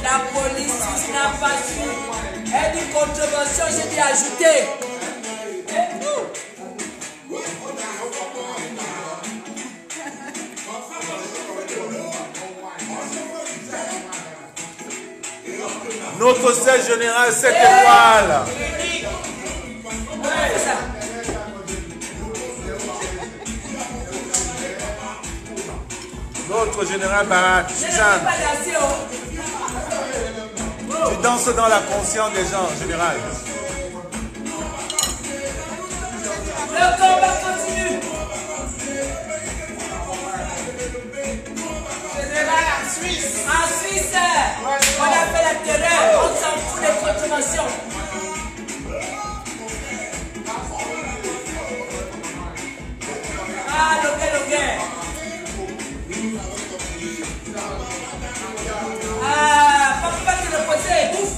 La police n'a pas su. Elle dit contravention, j'ai dit ajouter. Et tout. Notre siège général, 7 étoiles. C'est ça. Notre général Barat, Suzanne. Tu danses dans la conscience des gens, général. Le combat continue. Général en Suisse. En Suisse, on a fait la terreur. On s'en fout des contraventions. Ah, Loguet. Ah, papa te reposer, bouffe.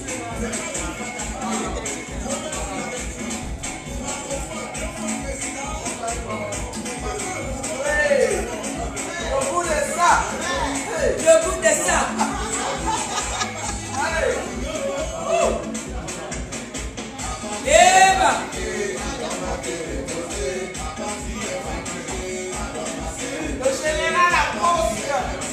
Au bout de ça. Le goût de ça. Eva. Le général en poste.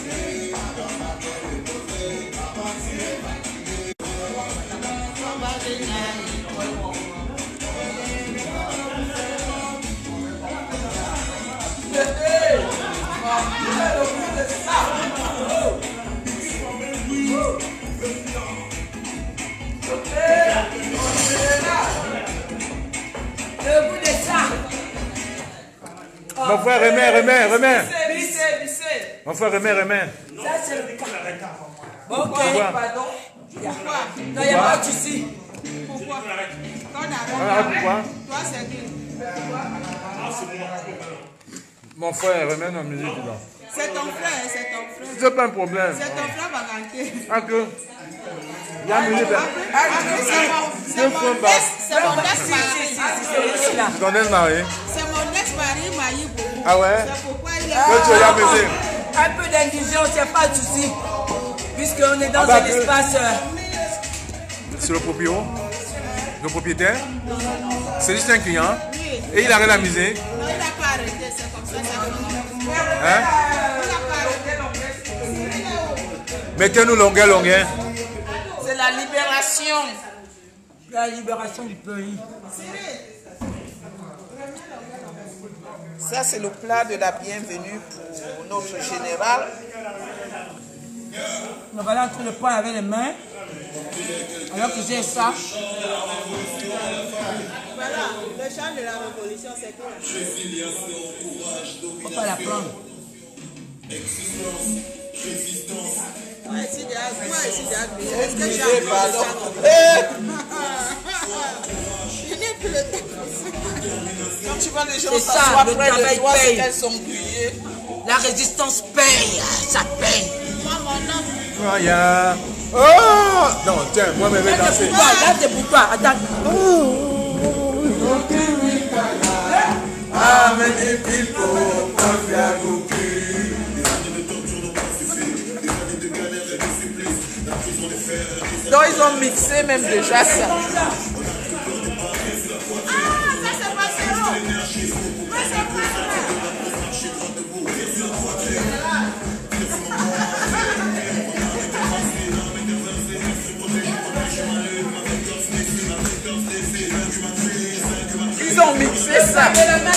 Le goût de ça. Mon frère, remets. Vissé. Mon frère, remets. Ça, c'est le cas. Bon, ok. Pardon. Non, il n'y a pas de souci. Pourquoi? Pourquoi? Toi, c'est qui? Mon frère, remets la musique là. C'est ton frère. C'est pas un problème. C'est ton frère Baganté. Ah que? Il y a une musique là. C'est mon ex-mari. Tu connais le mari? C'est mon ex-mari, Maï Bobo. Ah ouais? C'est pourquoi il est... Que tu as la musique. Un peu d'indigence, il n'y a pas de souci. Puisqu'on est dans un espace. C'est le propriétaire. C'est juste un client. Et il arrête la musique. Non, il n'a pas arrêté, c'est comme ça. Hein? Il n'a pas arrêté. Mettez-nous longueur. C'est la libération. La libération du pays. Ça, c'est le plat de la bienvenue pour notre général. On va aller entre le poing avec les mains. Alors que j'ai ça. Voilà, le chant de la révolution, c'est quoi? Il ne faut pas la prendre. Moi, ici, est-ce que j'ai un Je n'ai plus le temps. Quand tu vois les gens s'asseoir près de toi, c'est qu'elles sont grillées. La résistance paye. Ça paye. Moi, mon homme. Oh! Non, tiens, moi, je vais danser. Là, c'est pour toi. Attends. Donc, ils ont mixé même déjà ça. Ah, ça, c'est pas zéro. Mais c'est pas Ils ont mixé ça.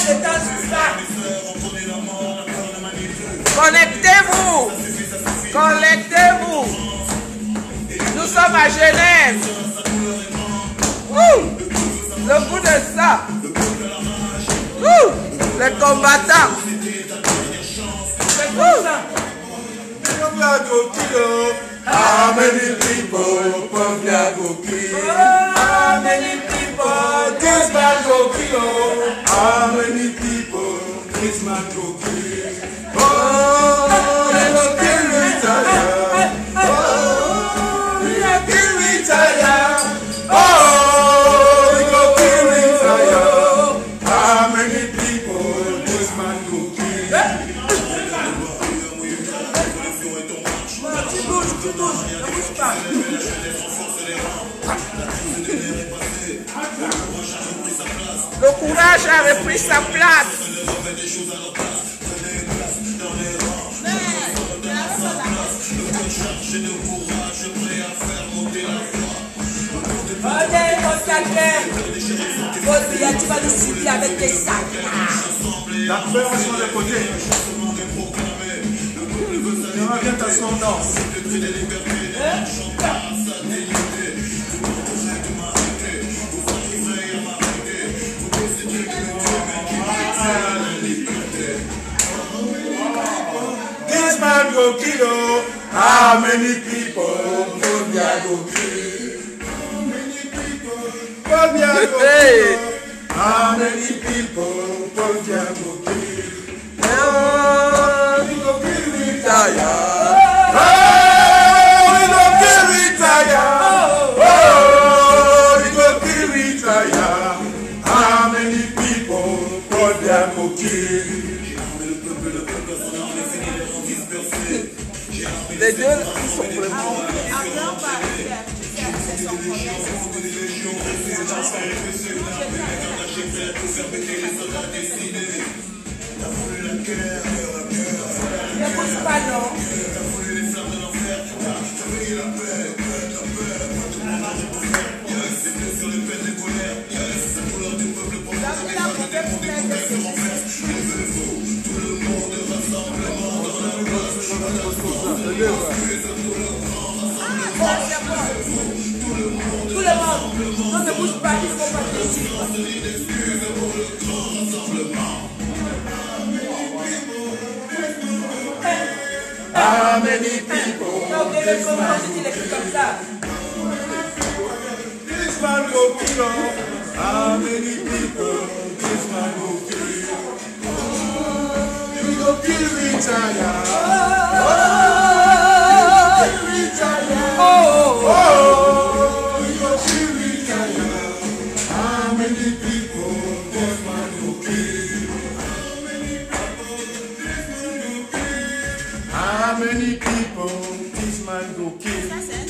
Connectez-vous. Nous sommes à Genève. Ouh, le goût de ça. Ouh, les combattants. How many people from How many people this man go kill? How many people this man go kill? Oh, they go kill me tired. Oh, they go kill me tired. Oh, they go kill me tired. How many people this man go kill? Tu bouges, ne bouge pas. courage a repris sa place. Tu vas nous suivre avec tes sacs. La peur sur les côtés. J'aimerais bien t'asseoir dans. This man go kill, how many people Phobia go kill? Phobia go kill, how many people Phobia go kill? Oh, we go kill retire. Oh, we go kill retire. Oh, we go kill retire. How many people Phobia go kill? Les deux sont vraiment... Ne bouge pas, non. Tout le monde, non, ne bouge pas, il ne faut pas te suivre. How many people? Non, mais le comment je dis les trucs comme ça. This man go kill. How many people? This man go kill. We go kill retire. Oh, we go kill retire. How many people? This man go kill. How many people? This man go kill.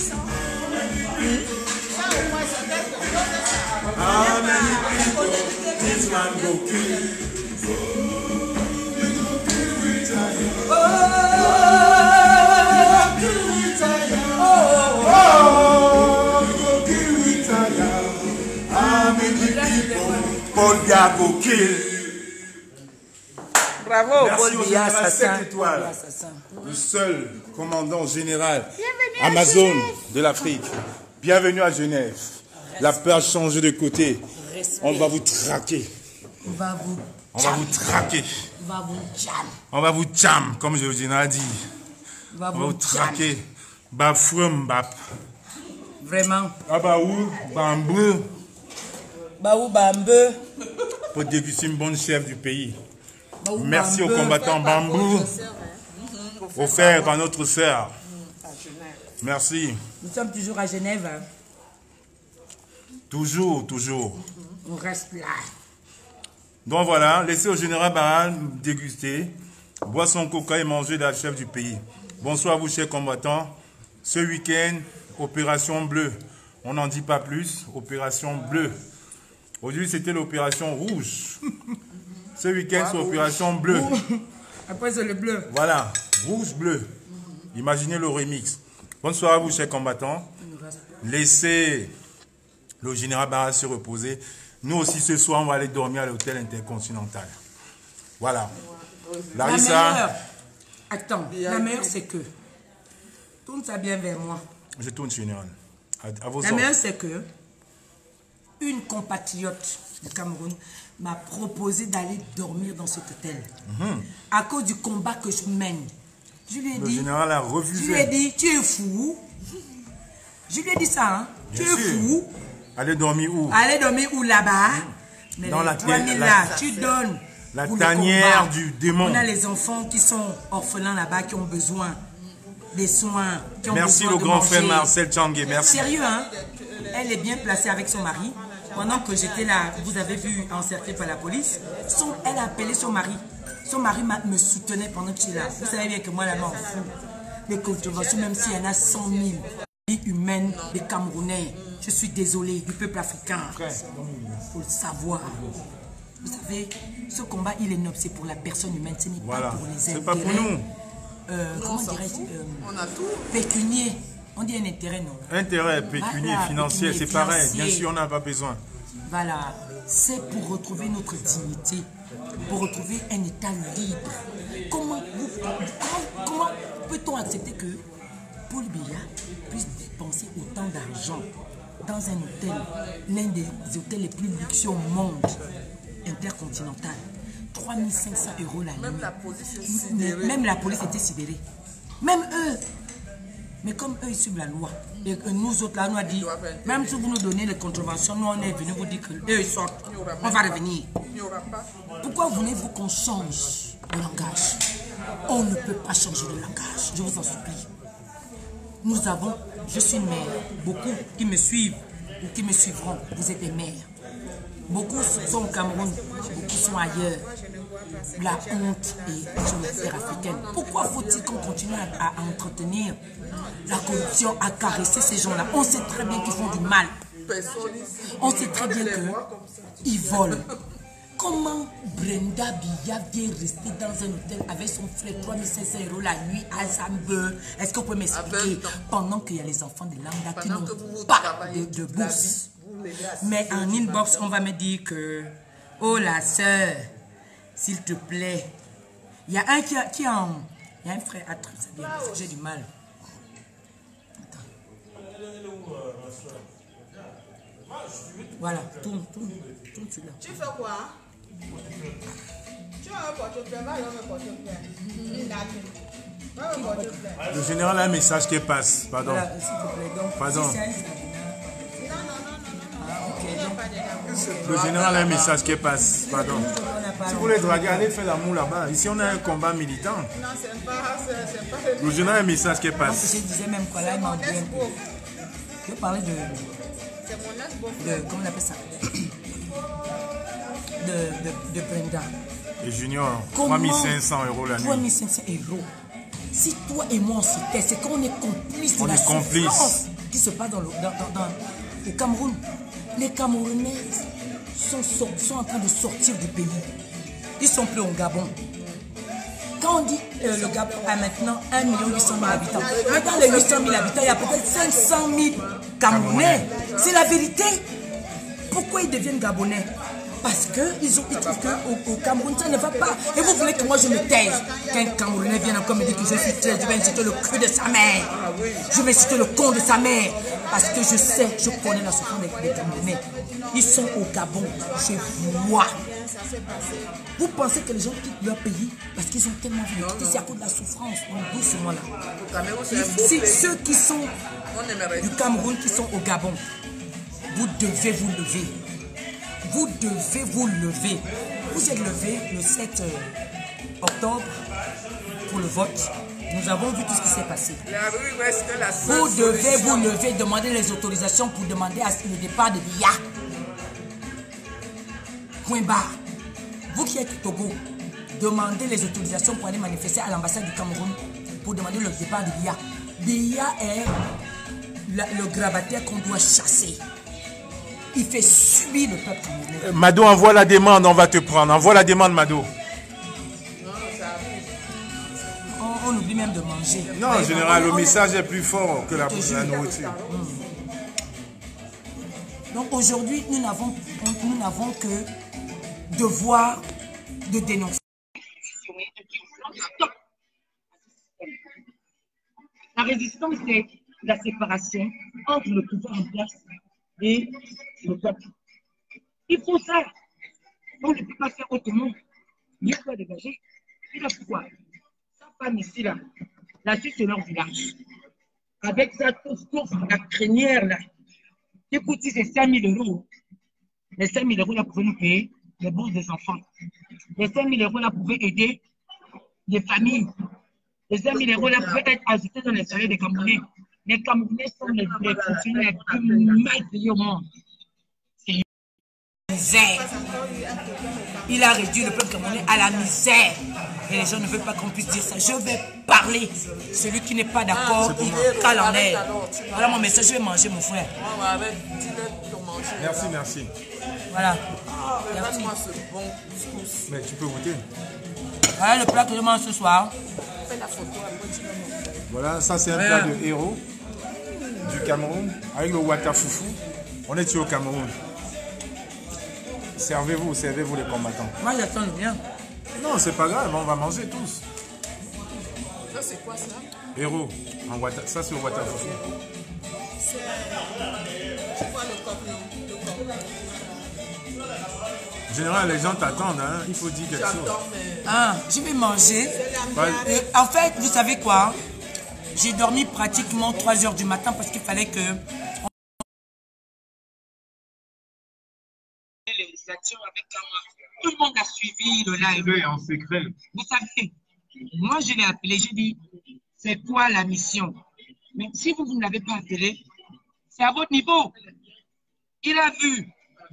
How many people this man go kill? We go kill retire. Oh, we go kill retire. How many people Phobia go kill? Bravo, Merci Paul au Biya, général assassin. 7 étoiles, le seul commandant général Amazon de l'Afrique. Bienvenue à Genève. La peur a changé de côté. On va vous traquer. On va vous traquer. On va vous jam. On va vous jam, comme je vous ai dit. On va On va vous vous traquer. Bafouem bap. Vraiment. Abaou, bambou. Baou Bambeu. Pour déguster une bonne chef du pays. Baou Merci aux Bambeu. combattants Bambou. Offert par notre sœur. Merci. Nous sommes toujours à Genève. Hein. Toujours, toujours. On reste là. Donc voilà, laissez au général Baral déguster, boire son coca et manger la chef du pays. Bonsoir à vous, chers combattants. Ce week-end, opération bleue. On n'en dit pas plus, opération bleue. Aujourd'hui, c'était l'opération rouge. Ce week-end, c'est l'opération bleue. Après, c'est le bleu. Voilà, rouge-bleu. Imaginez le remix. Bonsoir à vous, chers combattants. Laissez le général Baral se reposer. Nous aussi, ce soir, on va aller dormir à l'hôtel intercontinental. Voilà. Larissa. La meilleure. Attends, la meilleure, c'est que. Tourne ça bien vers moi. Je tourne, général. À vos La ordres. meilleure, c'est que. Une compatriote du Cameroun m'a proposé d'aller dormir dans cet hôtel. À cause du combat que je mène. Je lui ai Le dit. général a Je lui ai refusé. dit, tu es fou. Je lui ai dit ça, hein. Tu Bien es sûr. fou. Allez dormir où? Allez dormir où là-bas? Mais Dans les la 3000 la- là, tu donnes. la pour le tanière combat. du démon. On a les enfants qui sont orphelins là-bas, qui ont besoin des soins. Qui ont Merci besoin le de grand manger. frère Marcel Tchangé. Merci. Sérieux, hein? Elle est bien placée avec son mari. Pendant que j'étais là, vous avez vu, encerclée par la police, elle a appelé son mari. Son mari me soutenait pendant que j'étais là. Vous savez bien que moi, la m'en fous. Les controversions, même s'il y en a 100 000 vies humaines des Camerounais, je suis désolé, du peuple africain. Il faut le savoir. Vous savez, ce combat, il est noble, c'est pour la personne humaine, ce n'est pas pour les intérêts. C'est pas pour nous. Comment dirais-je On a tout. pécunier. On dit un intérêt, non? Intérêt pécunier, Voilà, financier, c'est pareil. financier. Bien sûr, on n'a pas besoin. Voilà, c'est pour retrouver notre dignité, pour retrouver un état libre. Comment peut-on accepter que Paul Biya puisse dépenser autant d'argent dans un hôtel, l'un des hôtels les plus luxueux au monde, intercontinental, 3500 € la nuit. Même la police est sidérée. Même la police était sidérée. Même eux. Mais comme eux, ils suivent la loi. Et que nous autres, là, on a dit, même si vous nous donnez les contraventions, nous, on est venus vous dire qu'eux, ils sortent. On va revenir. Il n'y aura pas. Pourquoi voulez-vous qu'on change de langage? On ne peut pas changer de langage. Je vous en supplie. Nous avons, je suis une mère. Beaucoup qui me suivent ou qui me suivront, vous êtes des mères. Beaucoup sont au Cameroun, beaucoup sont ailleurs. La honte est sur la terre africaine. Pourquoi faut-il qu'on continue à entretenir la corruption, à caresser ces gens-là? On sait très bien qu'ils font du mal. On sait très bien qu'ils volent. Comment Brenda Biya vient rester dans un hôtel avec son frère 3500 € la nuit à Zambé? Est-ce que vous pouvez m'expliquer? Pendant qu'il y a les enfants de Lambda qui n'ont pas de bourse. Mais en inbox, on va me dire que, oh la sœur, s'il te plaît. Il y a un qui est en... Il y a un frère, attends, ça vient, parce que j'ai du mal. Attends. Voilà, tourne celui-là. Tu fais quoi? Tu vas me porter plainte, va me porter plainte. Le général a un message qui passe. Pardon. Voilà, s'il te plaît. Donc, Pardon. si c'est un Le général a un message qui passe. Pardon. Si vous voulez draguer, allez faire l'amour là-bas. Ici, on a un combat militant. Non, c'est pas Le général a un message qui Donc, passe. je disais même quoi là, il m'a envoyé un peu. Je vais parler C'est mon ex-beau-frère. comment on appelle ça? De Brenda. Et Junior, Comment 3500 € la nuit. 3500 €. Si toi et moi on se tait, c'est qu'on est complice de la souffrance qui se passe au Cameroun. Les Camerounais sont en train de sortir du pays. Ils sont plus au Gabon. Quand on dit le Gabon a maintenant 1 800 000 habitants, mais dans les 800 000 habitants, il y a peut-être 500 000 Camerounais. C'est la vérité. Pourquoi ils deviennent Gabonais? Parce qu'ils trouvent qu'au Cameroun, ça ne va pas. Et vous voulez que moi je me taise? Qu'un Camerounais vienne encore me dire que je suis très, je vais inciter le cul de sa mère. Je vais inciter le con de sa mère. Parce que je sais, je connais la souffrance des Camerounais. Ils sont au Gabon. Je vois. Vous pensez que les gens quittent leur pays parce qu'ils ont tellement vu de quitter? C'est à cause de la souffrance. Donc doucement là. Si ceux qui sont du Cameroun, qui sont au Gabon, vous devez vous lever. Vous devez vous lever. Vous êtes levé le 7 octobre pour le vote. Nous avons vu tout ce qui s'est passé. Vous devez vous lever, demander les autorisations pour demander le départ de Biya. Point barre. Vous qui êtes au Togo, demandez les autorisations pour aller manifester à l'ambassade du Cameroun pour demander le départ de Biya. Biya est le grabataire qu'on doit chasser. Il fait subir le peuple camerounais. Mado, envoie la demande, on va te prendre. Envoie la demande, Mado. On oublie même de manger. Non, en général, le message est plus fort que la nourriture. Donc aujourd'hui, nous n'avons que devoir de dénoncer. La résistance, c'est la séparation entre le pouvoir en place et le peuple. Il faut ça. On ne peut pas faire autrement. Il faut dégager. Et là, pourquoi? Sa femme ici, là, c'est leur village. Avec sa touffe, la crinière, là, qui coûte c'est 5 000 €. Les 5 000 € là pouvaient nous payer les bourses des enfants. Les 5 000 € là pouvaient aider les familles. Les 5 000 € là pouvaient être ajoutés dans les salaires des Camerounais. Les Camerounais sont les fonctionnaires les plus mal payés au monde. C'est misère. Il a réduit le peuple camerounais à la misère. Et les gens ne veulent pas qu'on puisse dire ça. Je vais parler. Celui qui n'est pas d'accord, il cale en air. Voilà mon message, je vais manger mon frère. Merci, merci. Voilà. Merci. Mais tu peux goûter. Voilà le plat que je mange ce soir. Voilà, ça c'est un plat de héros du Cameroun avec le wata foufou. On est ici au Cameroun. Servez-vous les combattants. Moi j'attends bien. Non, c'est pas grave, on va manger tous. Ça c'est quoi ça? Héros, en wata, ça c'est au wata foufou. C'est quoi le coq? En général, les gens t'attendent, hein? Il faut dire quelque chose. Ah, je vais manger. En fait, vous savez quoi? J'ai dormi pratiquement 3 h du matin parce qu'il fallait que... Tout le monde a suivi le live. En secret. Vous savez, moi je l'ai appelé, j'ai dit, c'est quoi la mission? Mais si vous ne l'avez pas appelé, c'est à votre niveau. Il a vu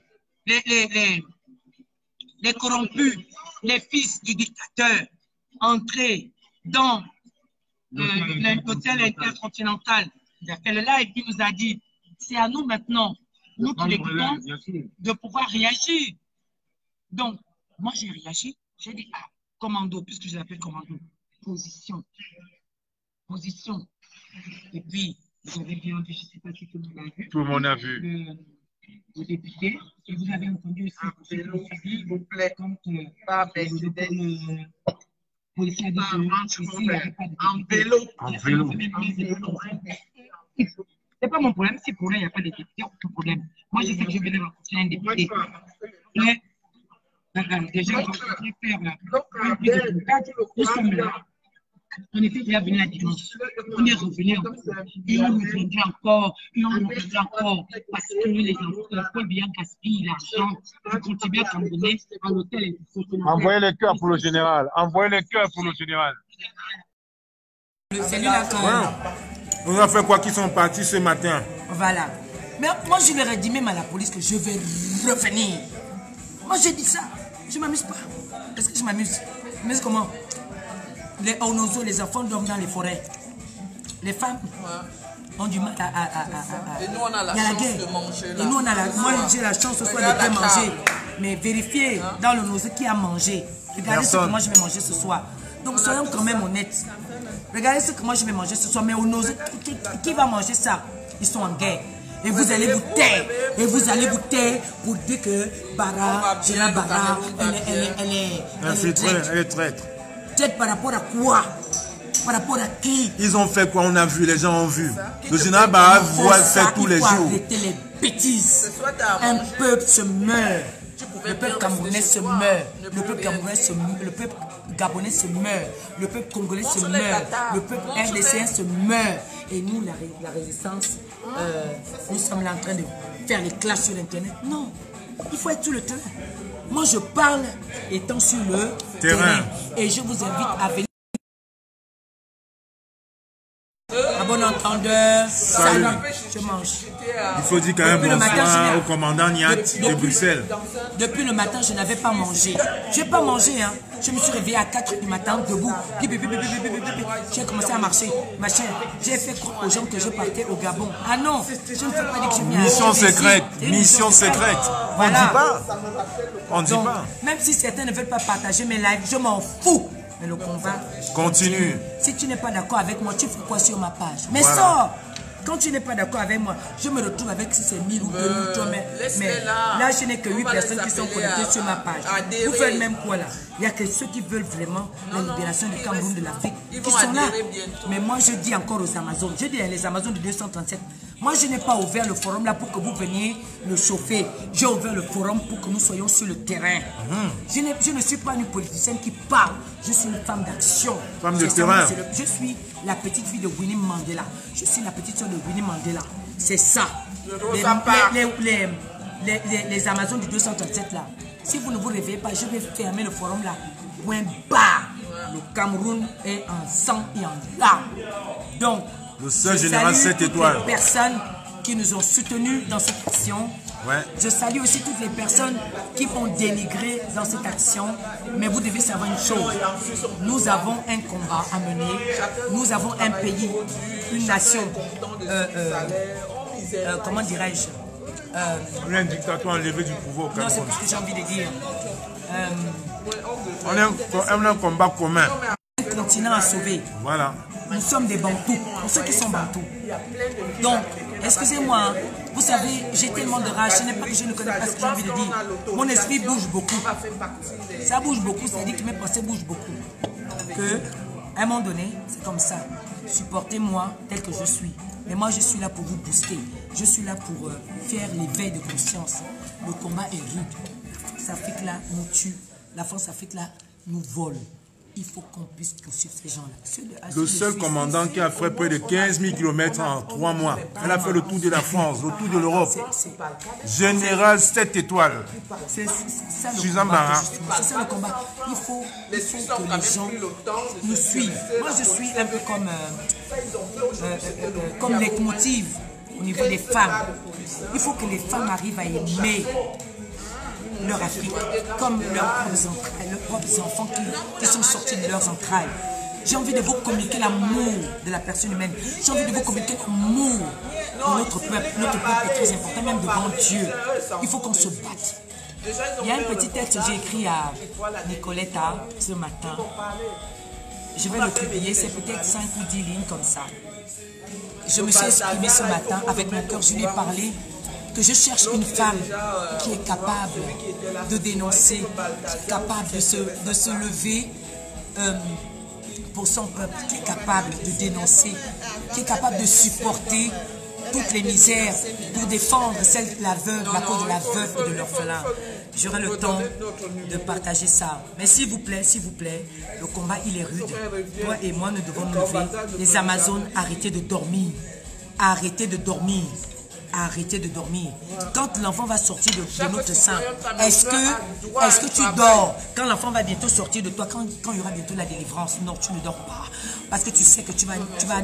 les corrompus, les fils du dictateur entrer dans l'hôtel intercontinental. Il a fait le live, il nous a dit, c'est à nous maintenant, nous qui l'écoutons, de pouvoir réagir. Donc, moi j'ai réagi, j'ai dit, ah, commando, puisque je l'appelle commando, position. Position. Et puis, vous avez bien vu, je ne sais pas si tout le monde a vu. Tout le monde a vu. Le député, et vous avez entendu aussi, S'il vous plaît, quand pas le policier a dit que ici, il n'y avait pas de en vélo. En vélo. C'est pas mon problème, si pour là, il n'y a pas de député, aucun problème. Moi, je sais que je venais rencontrer un député. Mais, déjà, on va faire un plus de contact. Nous sommes là. On était déjà venu la dimanche. On est revenu encore. Et on reviendra encore. Et on reviendra encore. Parce que les enfants, Paul Biya gaspille l'argent du contribuable camerounais à l'hôtel. Envoyez les cœurs pour le général. Envoyez les cœurs pour le général. C'est lui là quand... On a fait quoi qu'ils sont partis ce matin? Voilà. Mais moi, je leur ai dit même à la police que je vais revenir. Moi, j'ai dit ça. Je ne m'amuse pas. Est-ce que je m'amuse? Mais comment? Les Onozo, les enfants dorment dans les forêts. Les femmes ont du mal à... Et nous, on a la chance de manger là. Et nous, on a la... Moi, j'ai la chance ce soir de bien manger. Mais vérifiez dans le Nozo qui a mangé. Regardez ce que moi je vais manger ce soir. Donc, soyons quand même honnêtes. Regardez ce que moi je vais manger ce soir. Mais au Nozo, qui va manger ça? Ils sont en guerre. Et vous allez vous taire. Et vous allez vous taire pour dire que Bara, Gina Bara, Elle est traître. Peut-être par rapport à quoi? Par rapport à qui? Ils ont fait quoi? On a vu, les gens ont vu. Le général Bara voit faire tous les jours. Arrêter les bêtises. Un peuple se meurt. Le peuple camerounais se meurt. Le peuple camerounais se meurt. Le peuple gabonais se meurt. Le peuple congolais se meurt. Le peuple RDCien se meurt. Et nous, la résistance, nous sommes là en train de faire les classes sur Internet. Non, il faut être sur le terrain. Moi, je parle étant sur le terrain. Et je vous invite à venir. À bon entendeur, salut, je mange. Il faut dire quand même bonsoir au commandant Niat de Bruxelles. Depuis le matin, je n'avais pas mangé. Je n'ai pas mangé, hein. Je me suis réveillé à 4 h du matin, debout. J'ai commencé à marcher. Ma chère, j'ai fait croire aux gens que je partais au Gabon. Ah non, je ne peux pas dire que je viens. Mission secrète, mission secrète. On ne dit pas. On ne dit pas. Même si certains ne veulent pas partager mes lives, je m'en fous. Mais le combat continue. Si tu n'es pas d'accord avec moi, tu fais quoi sur ma page? Mais sors! Quand tu n'es pas d'accord avec moi, je me retrouve avec si c'est 1000 ou 2000, mais là, je n'ai que 8 personnes qui sont connectées sur ma page. Vous faites même quoi là? Il n'y a que ceux qui veulent vraiment la libération du Cameroun, de l'Afrique, qui sont là. Mais moi, je dis encore aux Amazones, je dis à les Amazones de 237, moi, je n'ai pas ouvert le forum là pour que vous veniez le chauffer. J'ai ouvert le forum pour que nous soyons sur le terrain. Je ne suis pas une politicienne qui parle. Je suis une femme d'action. Femme de terrain. Je suis la petite fille de Winnie Mandela. Je suis la petite soeur de Winnie Mandela. C'est ça. Les Amazones du 237 là. Si vous ne vous réveillez pas, je vais fermer le forum là. Point barre. Le Cameroun est en sang et en larmes. Donc, le seul général 7 étoiles. Les personnes qui nous ont soutenus dans cette action. Ouais. Je salue aussi toutes les personnes qui vont dénigrer dans cette action. Mais vous devez savoir une chose. Nous avons un combat à mener. Nous avons un pays, une nation, comment dirais-je, Un dictateur enlevé du pouvoir au non, c'est Cameroun. pas ce que j'ai envie de dire. On a un combat commun. Un continent à sauver. Voilà. Nous sommes des Bantous, pour ceux qui sont Bantous. Donc, excusez-moi, vous savez, j'ai tellement de rage. Ce n'est pas que je ne connais pas ce que j'ai envie de dire. Mon esprit bouge beaucoup. Ça bouge beaucoup, c'est-à-dire que mes pensées bougent beaucoup. Que, à un moment donné, c'est comme ça. Supportez-moi tel que je suis. Mais moi, je suis là pour vous booster. Je suis là pour faire l'éveil de conscience. Le combat est rude. La France Afrique là nous tue. La France Afrique là nous vole. Il faut qu'on puisse poursuivre ces gens-là. Le seul commandant qui a fait près de 15 000 km en 3 mois. Elle a fait le tour de la France, le tour de l'Europe. Général 7 étoiles. C'est ça le Suzanne combat. Barra. C'est ça le combat. Il faut que les gens nous suivent. Moi, je suis un peu comme leitmotiv au niveau des femmes. Il faut que les femmes arrivent à aimer leur Afrique, comme leurs propres enfants qui sont sortis de leurs entrailles. J'ai envie de vous communiquer l'amour de la personne humaine. J'ai envie de vous communiquer l'amour de notre peuple. Notre peuple est très important, même devant Dieu. Il faut qu'on se batte. Il y a un petit texte que j'ai écrit à Nicoletta ce matin. Je vais le publier, c'est peut-être 5 ou 10 lignes comme ça. Je me suis exprimée ce matin avec mon cœur, je lui ai parlé que je cherche une femme qui est capable de dénoncer, qui est capable de se lever pour son peuple, qui est capable de dénoncer, qui est capable de supporter toutes les misères pour défendre celle de la veuve, la cause de la veuve et de l'orphelin. J'aurai le temps de partager ça. Mais s'il vous plaît, le combat il est rude. Toi et moi, nous devons nous lever. Les Amazones, arrêtez de dormir. Arrêtez de dormir. Arrêtez de dormir. Quand l'enfant va sortir de notre sein, est-ce que tu dors? Quand l'enfant va bientôt sortir de toi, quand il y aura bientôt la délivrance, non, tu ne dors pas. Parce que tu sais que tu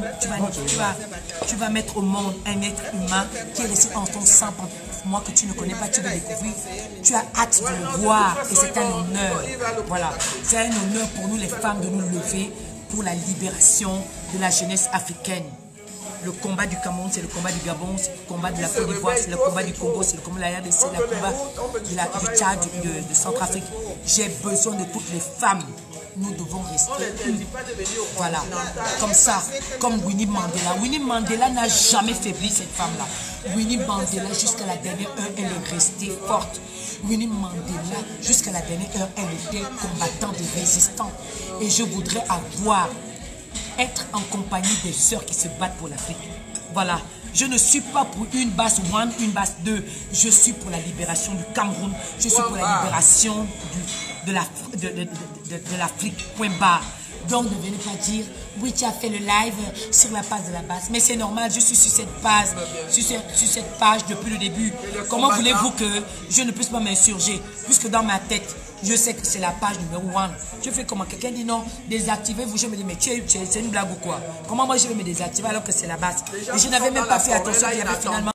vas mettre au monde un être humain qui est resté en ton sang pendant moi que tu ne connais pas, tu vas découvrir. Tu as hâte de le voir et c'est un honneur. Voilà, c'est un honneur pour nous les femmes de nous lever pour la libération de la jeunesse africaine. Le combat du Cameroun, c'est le combat du Gabon, c'est le combat de la Côte d'Ivoire, c'est le combat du Congo, c'est le combat de la RDC, c'est le combat du Tchad, de Centrafrique. J'ai besoin de toutes les femmes. Nous devons rester unis. Voilà, comme ça, comme Winnie Mandela. Winnie Mandela n'a jamais faibli cette femme-là. Winnie Mandela, jusqu'à la dernière heure, elle est restée forte. Winnie Mandela, jusqu'à la dernière heure, elle était combattante et résistante. Et je voudrais être en compagnie des sœurs qui se battent pour l'Afrique. Voilà. Je ne suis pas pour une base 1, une base 2. Je suis pour la libération du Cameroun. Je suis pour la libération de l'Afrique. Point barre. Donc ne venez pas dire, oui, tu as fait le live sur la page de la base. Mais c'est normal, je suis sur cette page, sur cette page depuis le début. Comment voulez-vous que je ne puisse pas m'insurger? Puisque dans ma tête, je sais que c'est la page numéro 1. Je fais comment? Quelqu'un dit non, désactivez-vous. Je me dis, mais c'est une blague ou quoi? Comment moi je vais me désactiver alors que c'est la base? Et je n'avais même pas fait attention qu'il y avait finalement.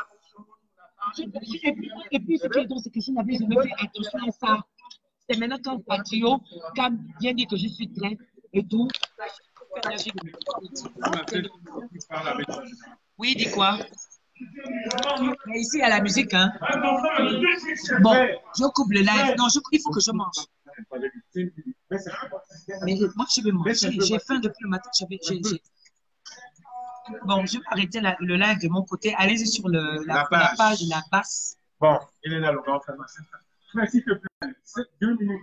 Et puis ce qui est drôle, c'est que je n'avais jamais fait attention à ça. C'est maintenant quand Patrio, quand bien dit que je suis très et tout. Oui, dis quoi? Mais ici, il y a la musique, hein. Bon, je coupe le live. Non, il faut que je mange. Mais moi, je vais manger. J'ai faim depuis le matin. Bon, je vais arrêter le live de mon côté. Allez-y sur la page de la basse. Bon, il est là, le grand frère. Merci que 2 minutes.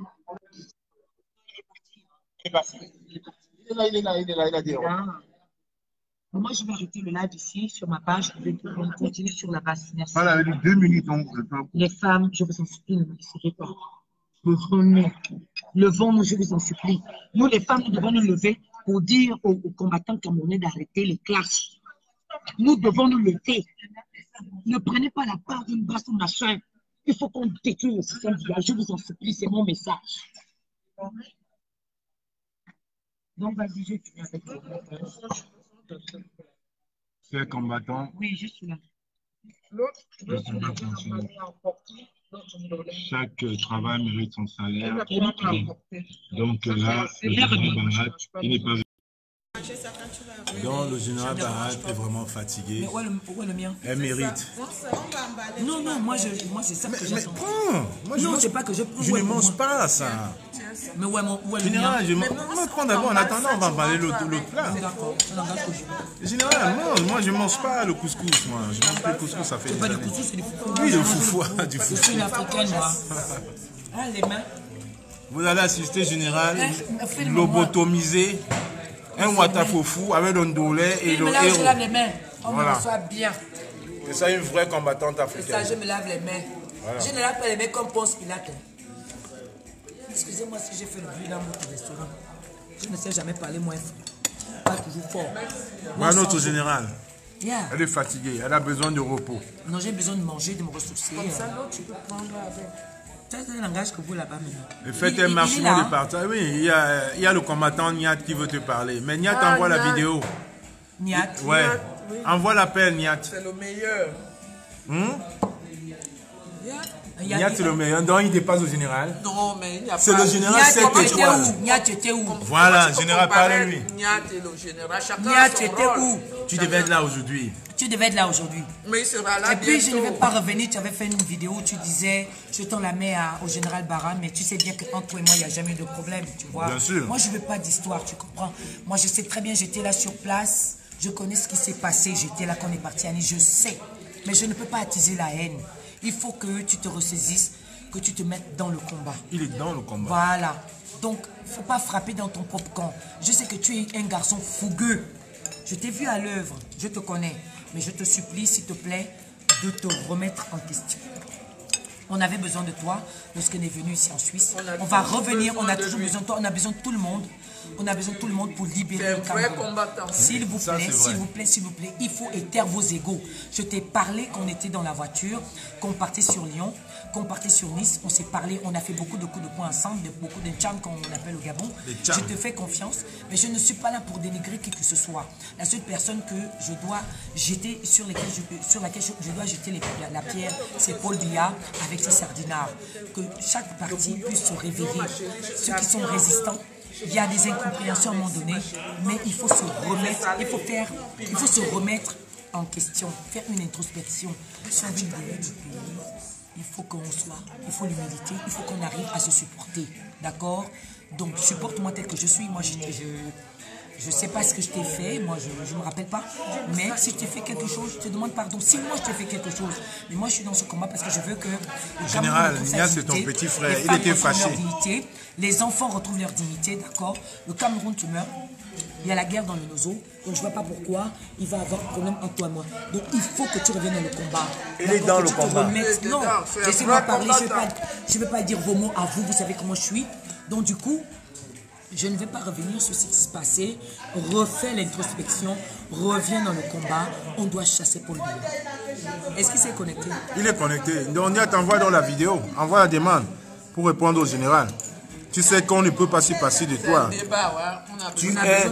Il a dit. Moi, je vais arrêter le live ici sur ma page. Je vais continuer sur la basse. Merci. Voilà, avec 2 minutes. Donc, les femmes, je vous en supplie, ne me laissez pas. Levons-nous, je vous en supplie. Nous, les femmes, nous devons nous lever pour dire aux combattants camerounais d'arrêter les clashes. Nous devons nous lever. Ne prenez pas la part d'une basse machin. Il faut qu'on détruise le système d'IA. Je vous en supplie, c'est mon message. Donc, vas-y, je suis avec c'est combattant. Oui, je suis là. Le combat continue. Chaque travail mérite son salaire. Donc là, le général Barat, il n'est pas... Donc le général Barat est vraiment fatigué. Mais où est le mien? Elle mérite. Non, non, moi c'est ça que j'attends. Moi, non, c'est pas que je prends. Je ne mange pas ça. Mais où est le général, mien? on va prendre d'abord. En attendant, on va parler l'autre plat. D'accord. Général, non, moi je ne mange pas le couscous. Moi, je mange plus le couscous, ça fait C'est pas du couscous, c'est du foufou. Oui, le foufou. Du Je foufou. suis une africaine, moi. Ah, les mains. Vous allez assister, général, lobotomisé, un watafofou avec un dolé et le là, je héros. lave les mains. On Voilà. me reçoit bien. C'est ça une vraie combattante C'est africaine. ça, je me lave les mains. Voilà. Je ne lave pas les mains comme Ponce Pilate. Excusez-moi si j'ai fait le bruit dans votre restaurant. Je ne sais jamais parler moins fort. Pas toujours fort. Voilà notre général. Yeah. Elle est fatiguée, elle a besoin de repos. Non, j'ai besoin de manger, de me ressourcer. Comme ça, l'autre, tu peux prendre avec. C'est un langage que vous là-bas maintenant. Faites un maximum de partage. Oui, il y a le combattant Niat qui veut te parler. Mais Niat envoie la vidéo. Niat. Ouais. Oui. Envoie l'appel, Niat. C'est le meilleur. Niat, c'est le meilleur. Donc, il dépasse au général. Non, mais il n'y a pas... C'est le général 7 étoiles. Niat, tu étais où? Voilà, général, parle-lui. Niat et le général, chacun Niat, a tu son étais rôle. où? Tu devais être là aujourd'hui. Tu devais être là aujourd'hui. Mais il sera là Et puis je ne vais bientôt. pas revenir, tu avais fait une vidéo où tu disais, je tends la main au général Barat, mais tu sais bien qu'entre toi et moi, il n'y a jamais eu de problème, tu vois. Bien sûr. Moi, je ne veux pas d'histoire, tu comprends. Moi, je sais très bien, j'étais là sur place, je connais ce qui s'est passé, j'étais là quand on est parti à Nice, je sais. Mais je ne peux pas attiser la haine. Il faut que tu te ressaisisses, que tu te mettes dans le combat. Il est dans le combat. Voilà. Donc, il ne faut pas frapper dans ton propre camp. Je sais que tu es un garçon fougueux. Je t'ai vu à l'œuvre, je te connais. Mais je te supplie, s'il te plaît, de te remettre en question. On avait besoin de toi lorsqu'on est venu ici en Suisse. On va revenir, on a toujours besoin de toi, on a besoin de tout le monde. On a besoin de tout le monde pour libérer le Cameroun. S'il vous plaît, s'il vous plaît, s'il vous plaît, il faut éteindre vos égos. Je t'ai parlé qu'on était dans la voiture, qu'on partait sur Lyon, qu'on partait sur Nice. On s'est parlé, on a fait beaucoup de coups de poing ensemble, beaucoup de tcham comme on appelle au Gabon. Je te fais confiance, mais je ne suis pas là pour dénigrer qui que ce soit. La seule personne que je dois jeter, sur laquelle je dois jeter la pierre, c'est Paul Biya avec ses sardinards. Que chaque parti puisse se réveiller. Ceux qui sont résistants, il y a des incompréhensions à un moment donné, mais il faut se remettre, il faut se remettre en question, faire une introspection sur du pays. Il faut qu'on soit, il faut l'humilité, il faut qu'on arrive à se supporter, d'accord? Donc supporte-moi tel que je suis, moi je ne sais pas ce que je t'ai fait, moi je ne me rappelle pas, mais si je t'ai fait quelque chose, je te demande pardon. Si moi je t'ai fait quelque chose, mais moi je suis dans ce combat parce que je veux que... Général, Nia c'est ton petit frère, il était fâché. Dignité, les enfants retrouvent leur dignité, d'accord? Le Cameroun, tu meurs, il y a la guerre dans le Nozo, donc je ne vois pas pourquoi il va y avoir problème entre toi et moi. Donc il faut que tu reviennes dans le combat. Il est dans le combat. Non, laissez-moi parler, je ne vais pas dire vos mots à vous, vous savez comment je suis. Donc du coup... Je ne vais pas revenir sur ce qui s'est passé. Refais l'introspection. Reviens dans le combat. On doit chasser Paul Biya. Est-ce qu'il s'est connecté? Il est connecté. Donc, Nia t'envoie dans la vidéo. Envoie la demande pour répondre au général. Tu sais qu'on ne peut pas s'y passer de toi. Tu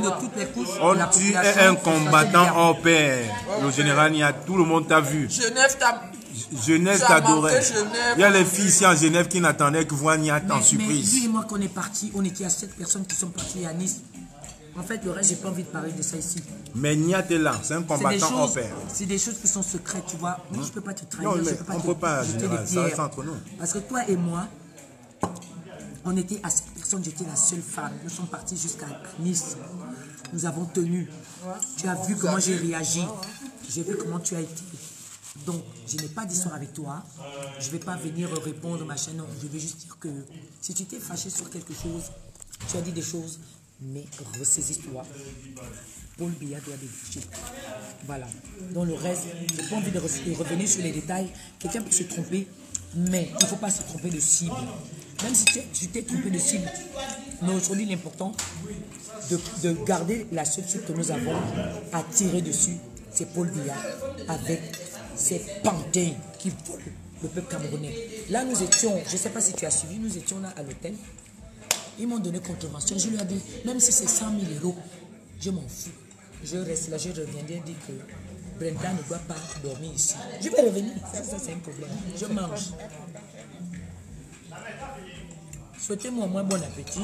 es un combattant hors pair. Le général Nia, tout le monde t'a vu. Genève t'adorait. Il y a les filles ici en Genève qui n'attendaient que voir Niat en surprise. Mais lui et moi, quand on est partis, on était à 7 personnes qui sont parties à Nice. En fait, le reste, j'ai pas envie de parler de ça ici. Mais Niat est là, c'est un combattant hors pair. C'est des choses qui sont secrètes, tu vois. Moi, je peux pas te trahir. Non, mais je peux pas on ne peut pas, général, ça reste entre nous. Parce que toi et moi, on était à 7 personnes, j'étais la seule femme. Nous sommes partis jusqu'à Nice. Nous avons tenu. Tu as vu comment j'ai réagi. J'ai vu comment tu as été. Donc, je n'ai pas d'histoire avec toi. Je ne vais pas venir répondre, machin. Non, je veux juste dire que si tu t'es fâché sur quelque chose, tu as dit des choses, mais ressaisis-toi. Paul Biya doit déboucher. Voilà. Dans le reste, je n'ai pas envie de revenir sur les détails. Quelqu'un peut se tromper, mais il ne faut pas se tromper de cible. Même si tu t'es trompé de cible, mais aujourd'hui, l'important, de garder la seule cible que nous avons à tirer dessus, c'est Paul Biya avec ces pantins qui volent le peuple camerounais. Là, nous étions, je ne sais pas si tu as suivi, nous étions là à l'hôtel. Ils m'ont donné contravention. Je lui ai dit, même si c'est 100 000 €, je m'en fous. Je reste là, je reviendrai dire que Brenda ne doit pas dormir ici. Je vais revenir. Ça c'est un problème. Je mange. Souhaitez-moi au moins bon appétit.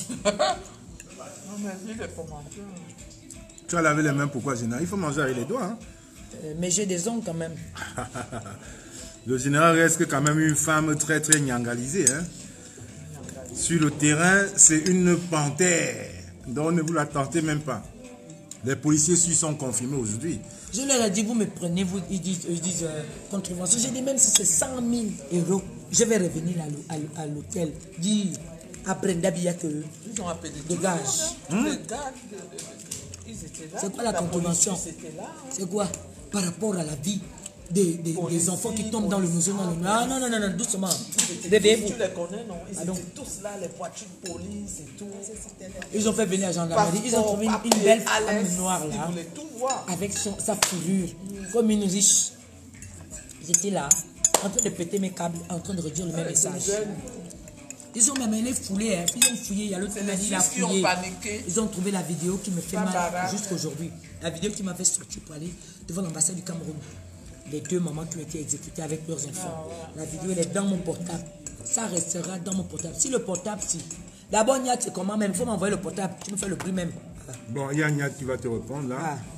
Tu as lavé les mains, pourquoi, Général? Il faut manger avec les doigts. Hein? Mais j'ai des ongles quand même. Le général reste quand même une femme très très nyangalisée. Hein? Sur le terrain, c'est une panthère. Donc ne vous la tentez même pas. Les policiers suisses sont confirmés aujourd'hui. Je leur ai dit, vous me prenez, ils disent contravention. J'ai dit, même si c'est 100 000 €, je vais revenir à l'hôtel. Dis à Brenda Bia que Ils ont appelé dégage. les gars, ils étaient là. C'est quoi la contravention? C'est quoi? Par rapport à la vie des enfants qui tombent dans le musée. Non, doucement. Réveillez-vous. Tu les connais, non? Ils étaient tous là, les voitures de police et tout. Ils ont fait venir la gendarmerie. Ils ont trouvé une belle femme noire là. Ils voulaient tout voir. Avec sa fourrure, comme une riche. J'étais là, en train de péter mes câbles, en train de redire le même message. Ils ont même allé fouler, hein. Ils ont fouillé, il y a l'autre qui m'a dit, il a fouillé. Ils ont trouvé la vidéo qui me fait mal jusqu'aujourd'hui. La vidéo qui m'a fait sortir pour aller devant l'ambassade du Cameroun. Les 2 mamans qui ont été exécutées avec leurs enfants. La vidéo, elle est dans mon portable. Ça restera dans mon portable. Si le portable, si. D'abord, Niat, c'est comment même? Il faut m'envoyer le portable. Tu me fais le bruit même. Bon, il y a Niat qui va te répondre là. Ah.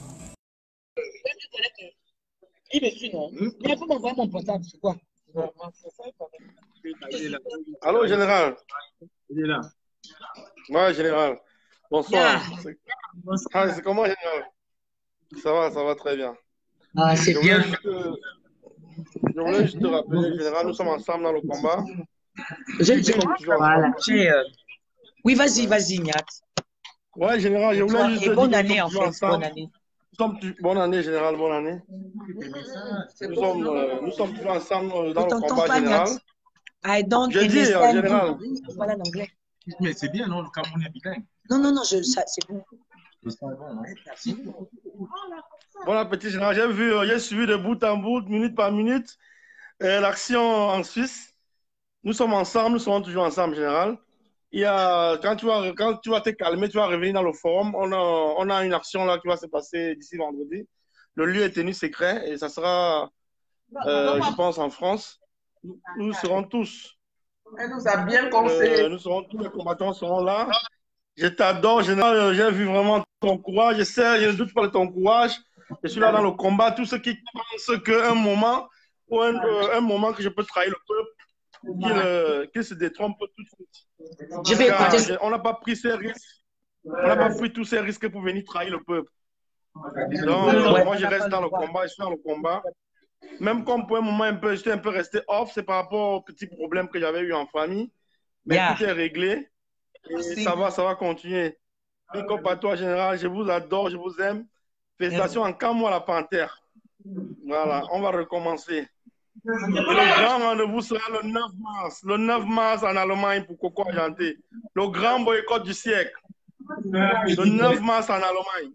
Il me suit, non? Mais il faut m'envoyer mon portable, c'est quoi? Allô, général. Il est là. Ouais, général. Bonsoir. Bonsoir. Ah, c'est comment, général? Ça va très bien. Ah, c'est bien. Je voulais juste te rappeler, général, nous sommes ensemble dans le combat. Voilà. Oui, vas-y, Niat. Ouais, général, je voulais juste te dire. Bonne année, en fait. Bonne année. Bonne année, général, bonne année. Nous sommes toujours ensemble dans le combat, général. Je dis, général. Voilà l'anglais. Mais c'est bien, non? Le Cameroun est bilingue. Non, c'est bon. Bon appétit, général. J'ai suivi de bout en bout, minute par minute, l'action en Suisse. Nous sommes ensemble, nous serons toujours ensemble, général. Quand tu vas te calmer, tu vas revenir dans le forum. On a une action là qui va se passer d'ici vendredi. Le lieu est tenu secret et ça sera, je pense, en France. Nous serons tous. Elle nous a bien conseillé. Tous les combattants seront là. Je t'adore, général. J'ai vu vraiment ton courage. Je ne doute pas de ton courage. Je suis là dans le combat. Tous ceux qui pensent qu'un moment, ou un moment que je peux trahir le peuple, qu'ils se détrompent tout de suite. On n'a pas pris ces risques. On n'a pas pris tous ces risques pour venir trahir le peuple. Donc, moi, je reste dans le combat. Je suis dans le combat. Même comme pour un moment, j'étais un peu resté off, c'est par rapport aux petits problèmes que j'avais eu en famille. Mais tout est réglé. Et ça va continuer. Big up à toi, général. Je vous adore, je vous aime. Félicitations encore moi, la panthère. Voilà, on va recommencer. Le grand rendez-vous sera le 9 mars. Le 9 mars en Allemagne pour Coco Argenté. Le grand boycott du siècle. Le 9 mars en Allemagne.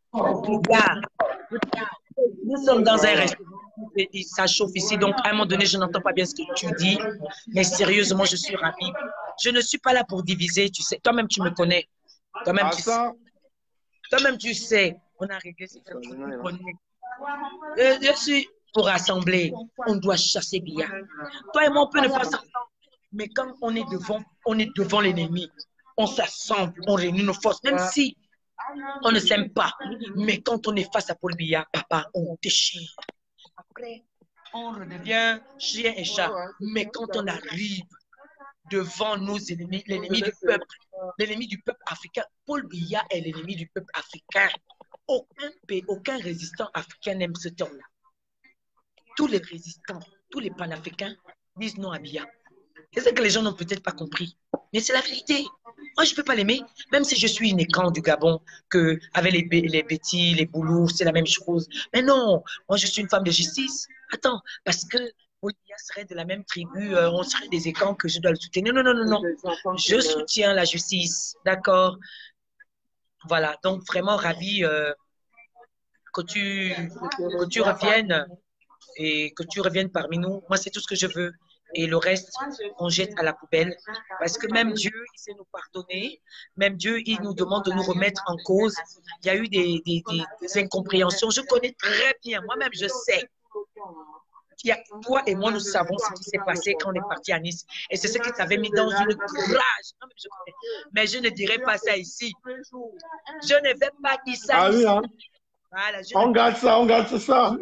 Nous sommes dans un restaurant. Ça chauffe ici, donc à un moment donné, je n'entends pas bien ce que tu dis. Mais sérieusement, je suis ravi. Je ne suis pas là pour diviser, tu sais. Toi-même, tu me connais. Toi-même, tu sais. On a réglé ce problème. Je suis pour rassembler. On doit chasser Bia. Toi et moi, on peut ne pas s'entendre. Mais quand on est devant l'ennemi, on s'assemble, on réunit nos forces, même si on ne s'aime pas. Mais quand on est face à Paul Biya, papa, on déchire. Après, on redevient chien et chat. Mais quand on arrive devant nos ennemis, l'ennemi du peuple africain, Paul Biya est l'ennemi du peuple africain. Aucun résistant africain n'aime ce terme-là. Tous les résistants, tous les panafricains disent non à Biya. C'est ça que les gens n'ont peut-être pas compris. Mais c'est la vérité. Moi, je ne peux pas l'aimer, même si je suis une écran du Gabon, que avec les Betty, les Boulous, c'est la même chose. Mais non, moi, je suis une femme de justice. Attends, parce que Biya serait de la même tribu, on serait des écrans que je dois le soutenir. Non. Je soutiens la justice, d'accord? Voilà, donc vraiment ravi que tu reviennes et que tu reviennes parmi nous. Moi, c'est tout ce que je veux. et le reste, on jette à la poubelle. Parce que même Dieu, il sait nous pardonner. Même Dieu, il nous demande de nous remettre en cause. Il y a eu des incompréhensions. Je connais très bien, moi-même, je sais. Toi et moi, nous savons ce qui s'est passé quand on est parti à Nice. Et c'est ce qui t'avait mis dans une rage. Non, mais je ne dirai pas ça ici. Je ne vais pas dire ça ah, ici. Oui, hein? Voilà, on garde ça.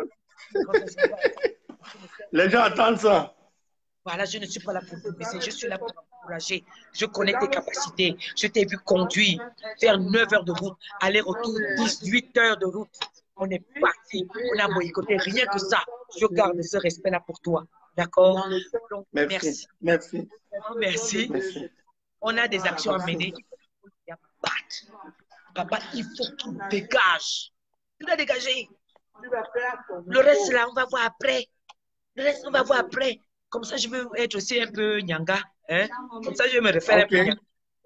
Les gens attendent ça. Voilà, je ne suis pas là pour vous baisser, je suis là pour t'encourager. Je connais tes capacités. Je t'ai vu conduire, faire 9 heures de route, aller-retour, 18 heures de route. On est parti, on a boycotté, rien que ça. Je garde ce respect-là pour toi. D'accord? Donc, merci. Merci. On a des actions à mener. Papa, il faut qu'il dégage. Tu dois dégager. Le reste, là, on va voir après. Le reste, on va voir après. Comme ça, je veux être aussi un peu nyanga. Hein? Comme ça, je vais me refaire un peu nyanga.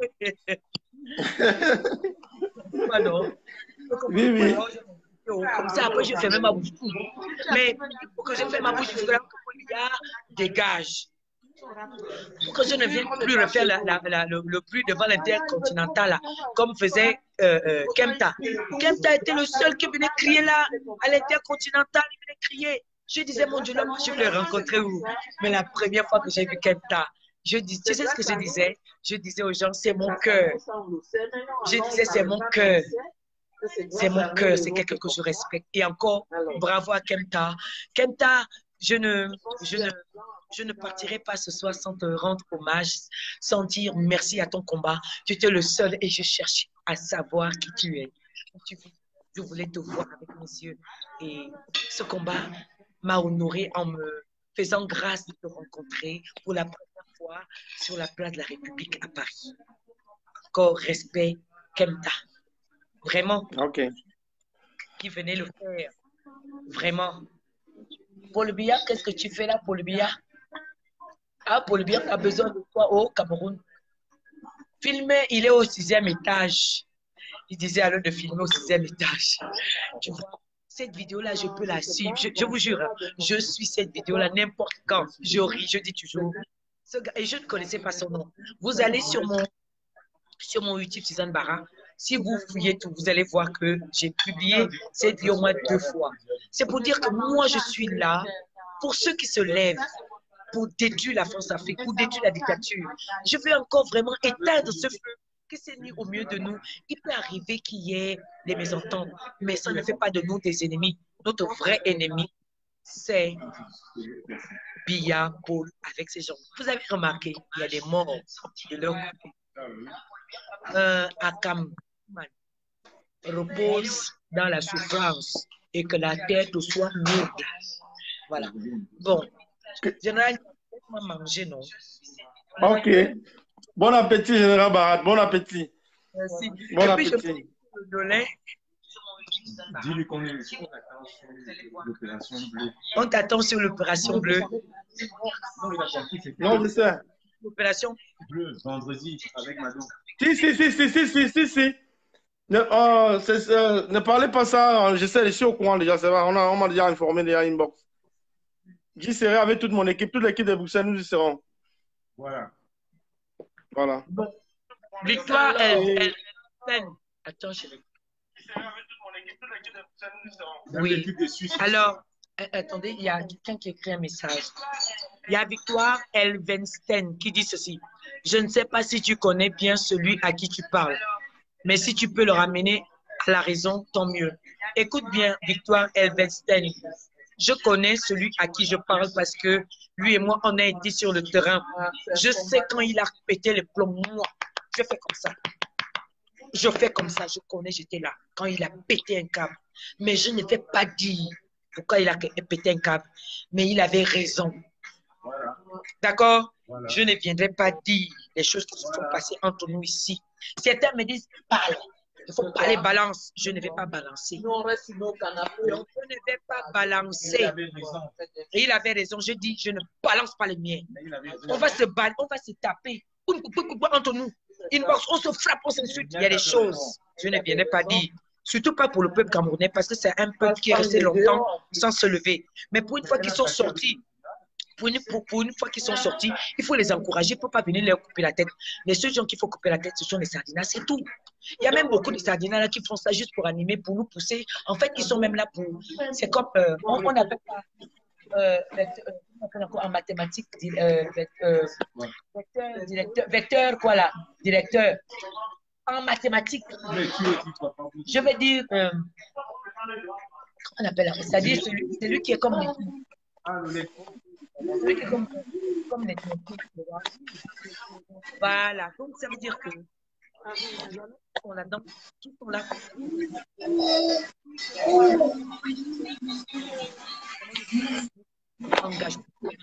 Oui. Comme ça, après, je ferme ma bouche. Mais pour que je ferme ma bouche, il faudra que Polybia dégage. Pour que je ne vienne plus refaire le bruit devant l'intercontinental, là, comme faisait Kemta. Kemta était le seul qui venait crier là, à l'intercontinental, il venait crier. Je disais, mon Dieu, là, je vais le rencontrer où? Mais la première fois que j'ai vu Kemta, tu sais ce que je disais? Je disais aux gens, c'est mon cœur. Je disais, c'est mon cœur. C'est mon cœur, c'est quelqu'un que je respecte. Et encore, bravo à Kemta. Kemta, je ne partirai pas ce soir sans te rendre hommage, sans dire merci à ton combat. Tu étais le seul et je cherche à savoir qui tu es. Je voulais te voir avec mes yeux. Et ce combat m'a honoré en me faisant grâce de te rencontrer pour la première fois sur la place de la République à Paris. Encore respect, Kemta. Vraiment. OK. Qui venait le faire. Vraiment. Polybia, qu'est-ce que tu fais là, Polybia? Ah, Polybia a besoin de toi au Cameroun. Filmer, il est au 6e étage. Il disait alors de filmer au 6e étage. Tu vois, cette vidéo-là, je peux la suivre. Je vous jure, je suis cette vidéo-là n'importe quand. Je ris, je dis toujours. Ce gars, et je ne connaissais pas son nom. Vous allez sur mon YouTube, Suzanne Barra. Si vous fouillez tout, vous allez voir que j'ai publié cette vidéo au moins 2 fois. C'est pour dire que moi, je suis là pour ceux qui se lèvent, pour détruire la France-Afrique, pour détruire la dictature. Je veux encore vraiment éteindre ce feu qui s'est mis au milieu de nous. Il peut arriver qu'il y ait des mésententes, mais ça ne fait pas de nous des ennemis. Notre vrai ennemi, c'est Biya, Paul, avec ces gens. Vous avez remarqué, il y a des morts de leur côté. Akam repose dans la souffrance et que la tête soit lourde. Voilà. Bon, général, on va manger, non? OK. Bon appétit, général Barat. Bon appétit. Merci. Bon Et appétit. puis, je lait. Dis-lui qu'on est sur l'opération bleue. On t'attend sur l'opération bleue. Non, il a compris, c'est Non, je sais. L'opération bleu, vendredi, avec Mado. Si. Ne parlez pas ça. Je suis au courant déjà. C'est vrai. On m'a déjà informé déjà inbox. J'y serai avec toute mon équipe. Toute l'équipe de Bruxelles, nous y serons. Voilà. Bon. Victoire, elle. Attends, je vais. Oui. Alors, attendez, il y a quelqu'un qui écrit un message. Il y a Victoire Elvenstein qui dit ceci. Je ne sais pas si tu connais bien celui à qui tu parles, mais si tu peux le ramener à la raison, tant mieux. Écoute bien, Victoire Elvenstein. Je connais celui à qui je parle parce que lui et moi, on a été sur le terrain. Je sais quand il a pété les plombs, moi, je fais comme ça. Je fais comme ça, je connais, j'étais là. Quand il a pété un câble. Mais je ne vais pas dire pourquoi il a pété un câble. Mais il avait raison. D'accord? Je ne viendrai pas dire les choses qui se sont passées entre nous ici. Certains me disent, parle. Il faut parler balance. Je ne vais pas balancer. Je ne vais pas balancer. Et il avait raison. Je dis, je ne balance pas les miens. On va se taper entre nous. On se frappe, on s'insulte. Il y a des choses. Je ne viendrai pas dire. Surtout pas pour le peuple camerounais, parce que c'est un peuple qui est resté longtemps sans se lever. Mais pour une fois qu'ils sont sortis Pour une fois qu'ils sont sortis, il faut les encourager. Il ne faut pas venir leur couper la tête. Les seuls gens qu'il faut couper la tête, ce sont les sardinats, c'est tout. Il y a même beaucoup de sardinats là qui font ça juste pour animer, pour nous pousser. En fait, ils sont même là pour... C'est comme... on appelle en mathématiques, vecteur, quoi là, directeur. En mathématiques, je vais dire... on appelle ça, c'est-à-dire celui qui est comme celui qui est comme les voilà, donc ça veut dire que on là-dedans, qui sont là. Engagement.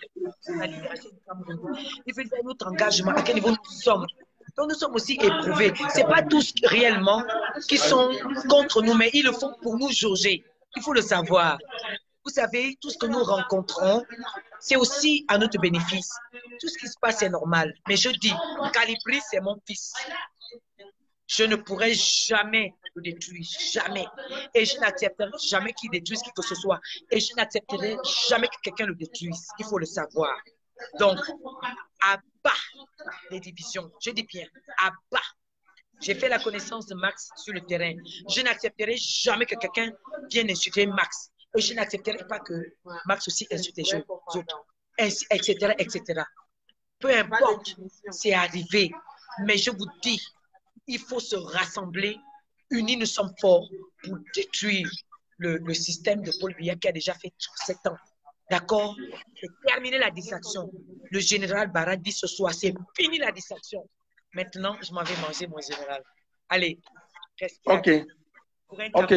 Il faut un autre engagement. À quel niveau nous sommes? Donc nous sommes aussi éprouvés. Ce n'est pas tous réellement qui sont contre nous, mais ils le font pour nous jauger. Il faut le savoir. Vous savez, tout ce que nous rencontrons, c'est aussi à notre bénéfice. Tout ce qui se passe est normal. Mais je dis, Calibri, c'est mon fils. Je ne pourrai jamais le détruire, jamais. Et je n'accepterai jamais qu'il détruise qui que ce soit. Et je n'accepterai jamais que quelqu'un le détruise. Il faut le savoir. Donc, à bas les divisions. Je dis bien, à bas. J'ai fait la connaissance de Max sur le terrain. Je n'accepterai jamais que quelqu'un vienne insulter Max. Et je n'accepterai pas que Max aussi insulte les autres, etc., etc. Peu importe, c'est arrivé. Mais je vous dis, il faut se rassembler. Unis, nous sommes forts pour détruire le système de Paul Biya qui a déjà fait 7 ans. D'accord? C'est terminer la distraction. Le général Barra dit ce soir, c'est fini la distraction. Maintenant, je m'en vais manger, mon général. Allez. Ok. Ok.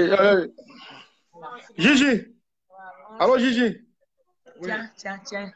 Gigi. Allô, Gigi. Tiens.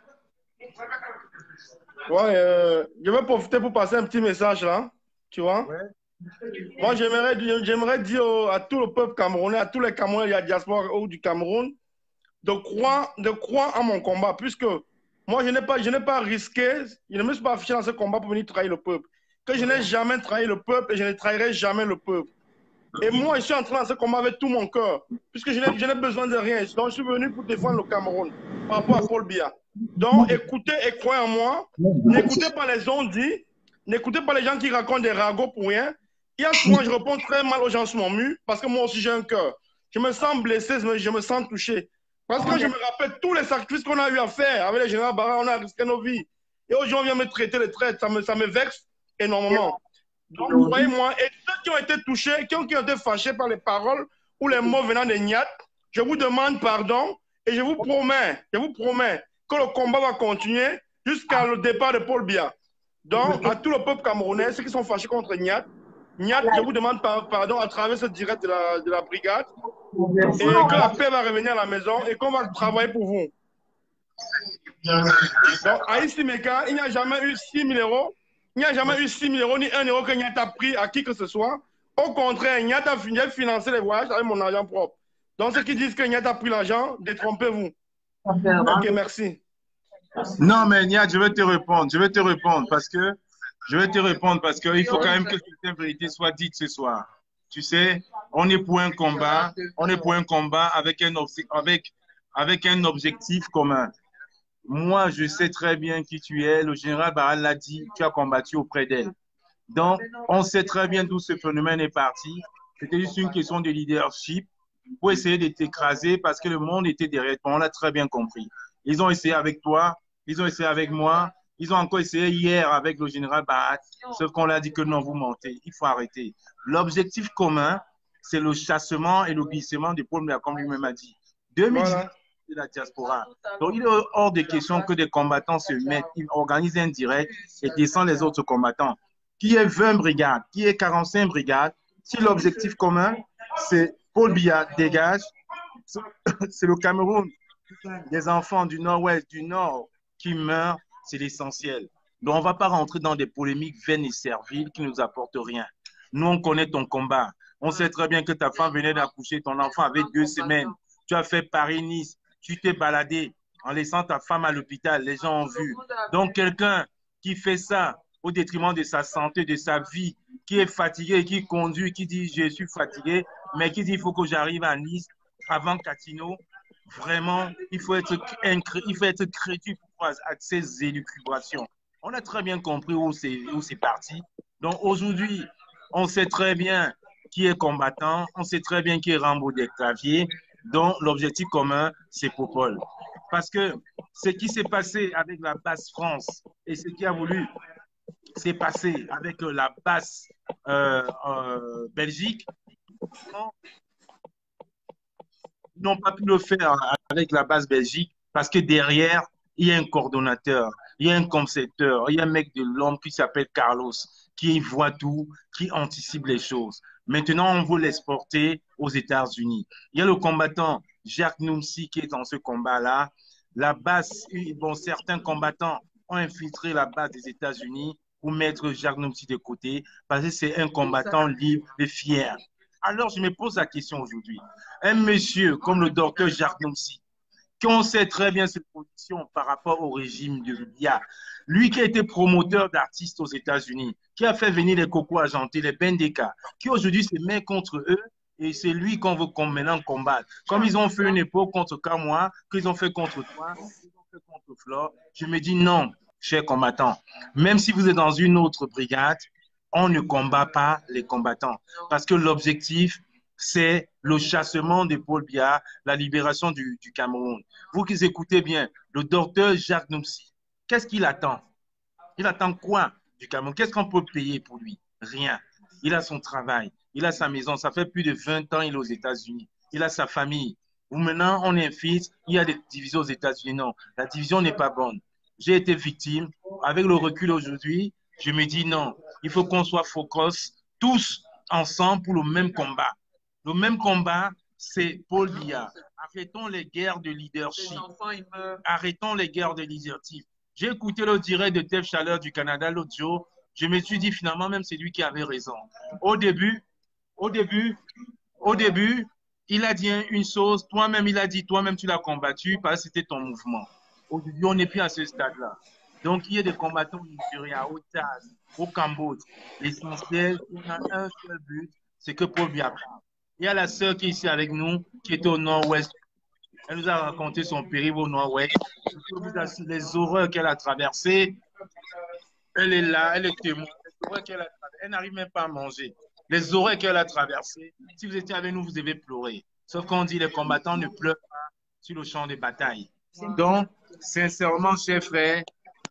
Ouais, je vais profiter pour passer un petit message là. Tu vois? Ouais. Moi, j'aimerais dire à tout le peuple camerounais, à tous les Camerounais de la diaspora ou du Cameroun, de croire à mon combat, puisque moi, je n'ai pas risqué, je ne me suis pas affiché dans ce combat pour venir trahir le peuple. Que je n'ai jamais trahi le peuple et je ne trahirai jamais le peuple. Et moi, je suis entré dans ce combat avec tout mon cœur, puisque je n'ai besoin de rien. Donc, je suis venu pour défendre le Cameroun par rapport à Paul Biya. Donc, écoutez et croyez en moi. N'écoutez pas les on-dit, n'écoutez pas les gens qui racontent des ragots pour rien. Il y a souvent, je réponds très mal aux gens sur mon mur, parce que moi aussi, j'ai un cœur. Je me sens blessé, je me sens touché. Parce que je me rappelle tous les sacrifices qu'on a eu à faire avec les généraux Barra, on a risqué nos vies. Et aujourd'hui, on vient me traiter les traites, ça me vexe énormément. Donc, voyez-moi, et ceux qui ont été touchés, qui ont été fâchés par les paroles ou les mots venant des Nyat, je vous demande pardon et je vous promets que le combat va continuer jusqu'à le départ de Paul Biya. Donc, à tout le peuple camerounais, ceux qui sont fâchés contre Nyat, je vous demande pardon à travers ce direct de la brigade et que la paix va revenir à la maison et qu'on va travailler pour vous. Donc, à Issimeka, il n'y a jamais eu 6 000 euros. Il n'y a jamais eu 6 000 euros ni 1 euro que Nyat a pris à qui que ce soit. Au contraire, Nyat a financé les voyages avec mon argent propre. Donc, ceux qui disent que Nyat a pris l'argent, détrompez-vous. Ok, merci. Non, mais Nyat, je vais te répondre parce que il faut quand même que cette vérité soit dite ce soir. Tu sais, on est pour un combat, avec un objectif commun. Moi, je sais très bien qui tu es. Le général Barra l'a dit, tu as combattu auprès d'elle. Donc, on sait très bien d'où ce phénomène est parti. C'était juste une question de leadership pour essayer de t'écraser parce que le monde était derrière toi. On l'a très bien compris. Ils ont essayé avec toi, ils ont essayé avec moi, ils ont encore essayé hier avec le général Barra. Sauf qu'on l'a dit que non, vous mentez. Il faut arrêter. L'objectif commun, c'est le chassement et le glissement de Paul Biya, comme lui-même a dit. 2018. Voilà. De la diaspora. Donc, il est hors de question que des combattants se mettent, ils organisent un direct et descendent les autres combattants. Qui est 20 brigades, qui est 45 brigades, si l'objectif commun, c'est Paul Biya dégage, c'est le Cameroun, des enfants du nord-ouest, du nord qui meurent, c'est l'essentiel. Donc, on ne va pas rentrer dans des polémiques vaines et serviles qui ne nous apportent rien. Nous, on connaît ton combat. On sait très bien que ta femme venait d'accoucher, ton enfant avait 2 semaines. Tu as fait Paris-Nice. Tu t'es baladé en laissant ta femme à l'hôpital, les gens ont vu. Donc, quelqu'un qui fait ça au détriment de sa santé, de sa vie, qui est fatigué, qui conduit, qui dit « je suis fatigué », mais qui dit « il faut que j'arrive à Nice avant Catino », vraiment, il faut être crédible à ces élucubrations. On a très bien compris où c'est parti. Donc aujourd'hui, on sait très bien qui est combattant, on sait très bien qui est Rambo des claviers, dont l'objectif commun, c'est Popol. Parce que ce qui s'est passé avec la base France et ce qui a voulu s'est passé avec la base Belgique, n'ont pas pu le faire avec la base Belgique parce que derrière, il y a un coordonnateur, il y a un concepteur, il y a un mec de l'homme qui s'appelle Carlos, qui voit tout, qui anticipe les choses. Maintenant, on veut l'exporter aux États-Unis. Il y a le combattant Jacques Numsi qui est dans ce combat-là. La base, bon, certains combattants ont infiltré la base des États-Unis pour mettre Jacques Numsi de côté parce que c'est un combattant libre et fier. Alors, je me pose la question aujourd'hui. Un monsieur comme le docteur Jacques Numsi, qu'on sait très bien ses positions par rapport au régime de Libya, lui qui a été promoteur d'artistes aux États-Unis, qui a fait venir les Coco Argentés, les Bendeka, qui aujourd'hui se met contre eux, et c'est lui qu'on veut maintenant combattre. Comme ils ont fait une époque contre Kamoa, qu'ils ont fait contre toi, qu'ils ont fait contre Flore, je me dis non, chers combattants, même si vous êtes dans une autre brigade, on ne combat pas les combattants. Parce que l'objectif, c'est le chassement de Paul Biya, la libération du Cameroun. Vous qui écoutez bien, le docteur Jacques Numsi, qu'est-ce qu'il attend? Il attend quoi du Cameroun? Qu'est-ce qu'on peut payer pour lui? Rien. Il a son travail, il a sa maison, ça fait plus de 20 ans, il est aux États-Unis. Il a sa famille. Ou maintenant, on est un fils, il y a des divisions aux États-Unis. Non, la division n'est pas bonne. J'ai été victime. Avec le recul aujourd'hui, je me dis non, il faut qu'on soit focus tous ensemble pour le même combat. Le même combat, c'est Paul Biya. Arrêtons les guerres de leadership. Arrêtons les guerres de leadership. J'ai écouté le direct de Tev Chaleur du Canada l'autre jour. Je me suis dit finalement, même c'est lui qui avait raison. Au début, il a dit une chose. Toi-même, il a dit, toi-même, tu l'as combattu parce que c'était ton mouvement. Aujourd'hui, on n'est plus à ce stade-là. Donc, il y a des combattants au Nigeria, au Tchad, au Cambodge. L'essentiel, on a un seul but, c'est que Paul Biya parle. Il y a la sœur qui est ici avec nous, qui était au nord-ouest. Elle nous a raconté son périple au nord-ouest. Les horreurs qu'elle a traversées. Elle est là, elle est témoin. Elle n'arrive même pas à manger. Les horreurs qu'elle a traversées. Si vous étiez avec nous, vous devez pleurer. Sauf qu'on dit les combattants ne pleurent pas sur le champ de bataille. Donc, sincèrement, chers frères,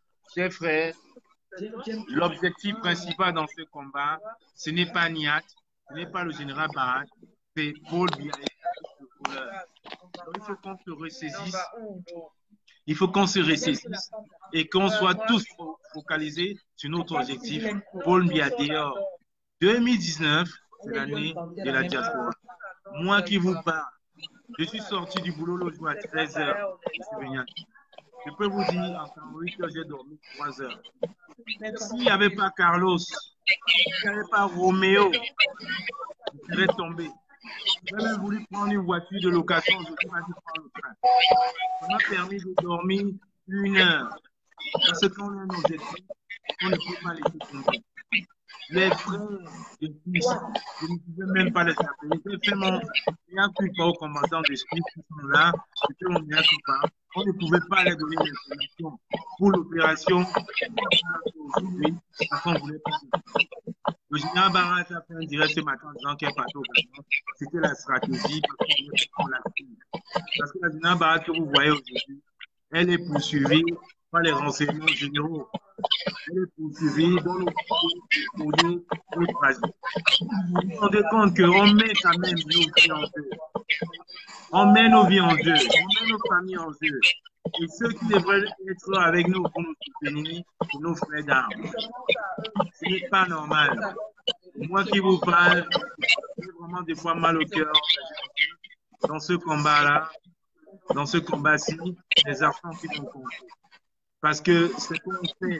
l'objectif principal dans ce combat, ce n'est pas Niat, ce n'est pas le général Barak, c'est Paul Biya. Il faut qu'on se ressaisisse. Il faut qu'on se ressaisisse et qu'on soit tous focalisés sur notre objectif. Paul Biya dehors. 2019, c'est l'année de la diaspora. Moi qui vous parle, je suis sorti du boulot l'autre jour à 13h. Je peux vous dire, en 8 heures, j'ai dormi 3 heures. S'il n'y avait pas Carlos, s'il n'y avait pas Roméo, je serais tombé. J'ai même voulu prendre une voiture de location, je suis parti prendre le train. Ça m'a permis de dormir 1 heure. Parce qu'on a un objectif, on ne peut pas laisser tomber. Les frères de Suisse, je ne pouvais même pas les appeler. J'ai fait mon meilleur culpa aux combattants de Suisse qui sont là. C'était mon meilleur culpa. On ne pouvait pas leur donner l'information pour l'opération. Aujourd'hui, parce qu'on ne voulait pas. Le général Barat a fait un direct ce matin en disant qu'il est parti au Gabon. C'était la stratégie parce qu'on voulait prendre la suite. Parce que la général Barat que vous voyez aujourd'hui, elle est poursuivie par les renseignements généraux. Elle est poursuivie dans le courrier au tragique. Vous vous rendez compte qu'on met quand même nos vies en jeu. On met nos vies en jeu. On met nos familles en jeu. Et ceux qui devraient être avec nous pour nous soutenir, c'est nos frères d'armes. Ce n'est pas normal. Moi qui vous parle, j'ai vraiment des fois mal au cœur dans ce combat-là, dans ce combat-ci, les enfants qui sont contre. Parce que ce qu'on fait,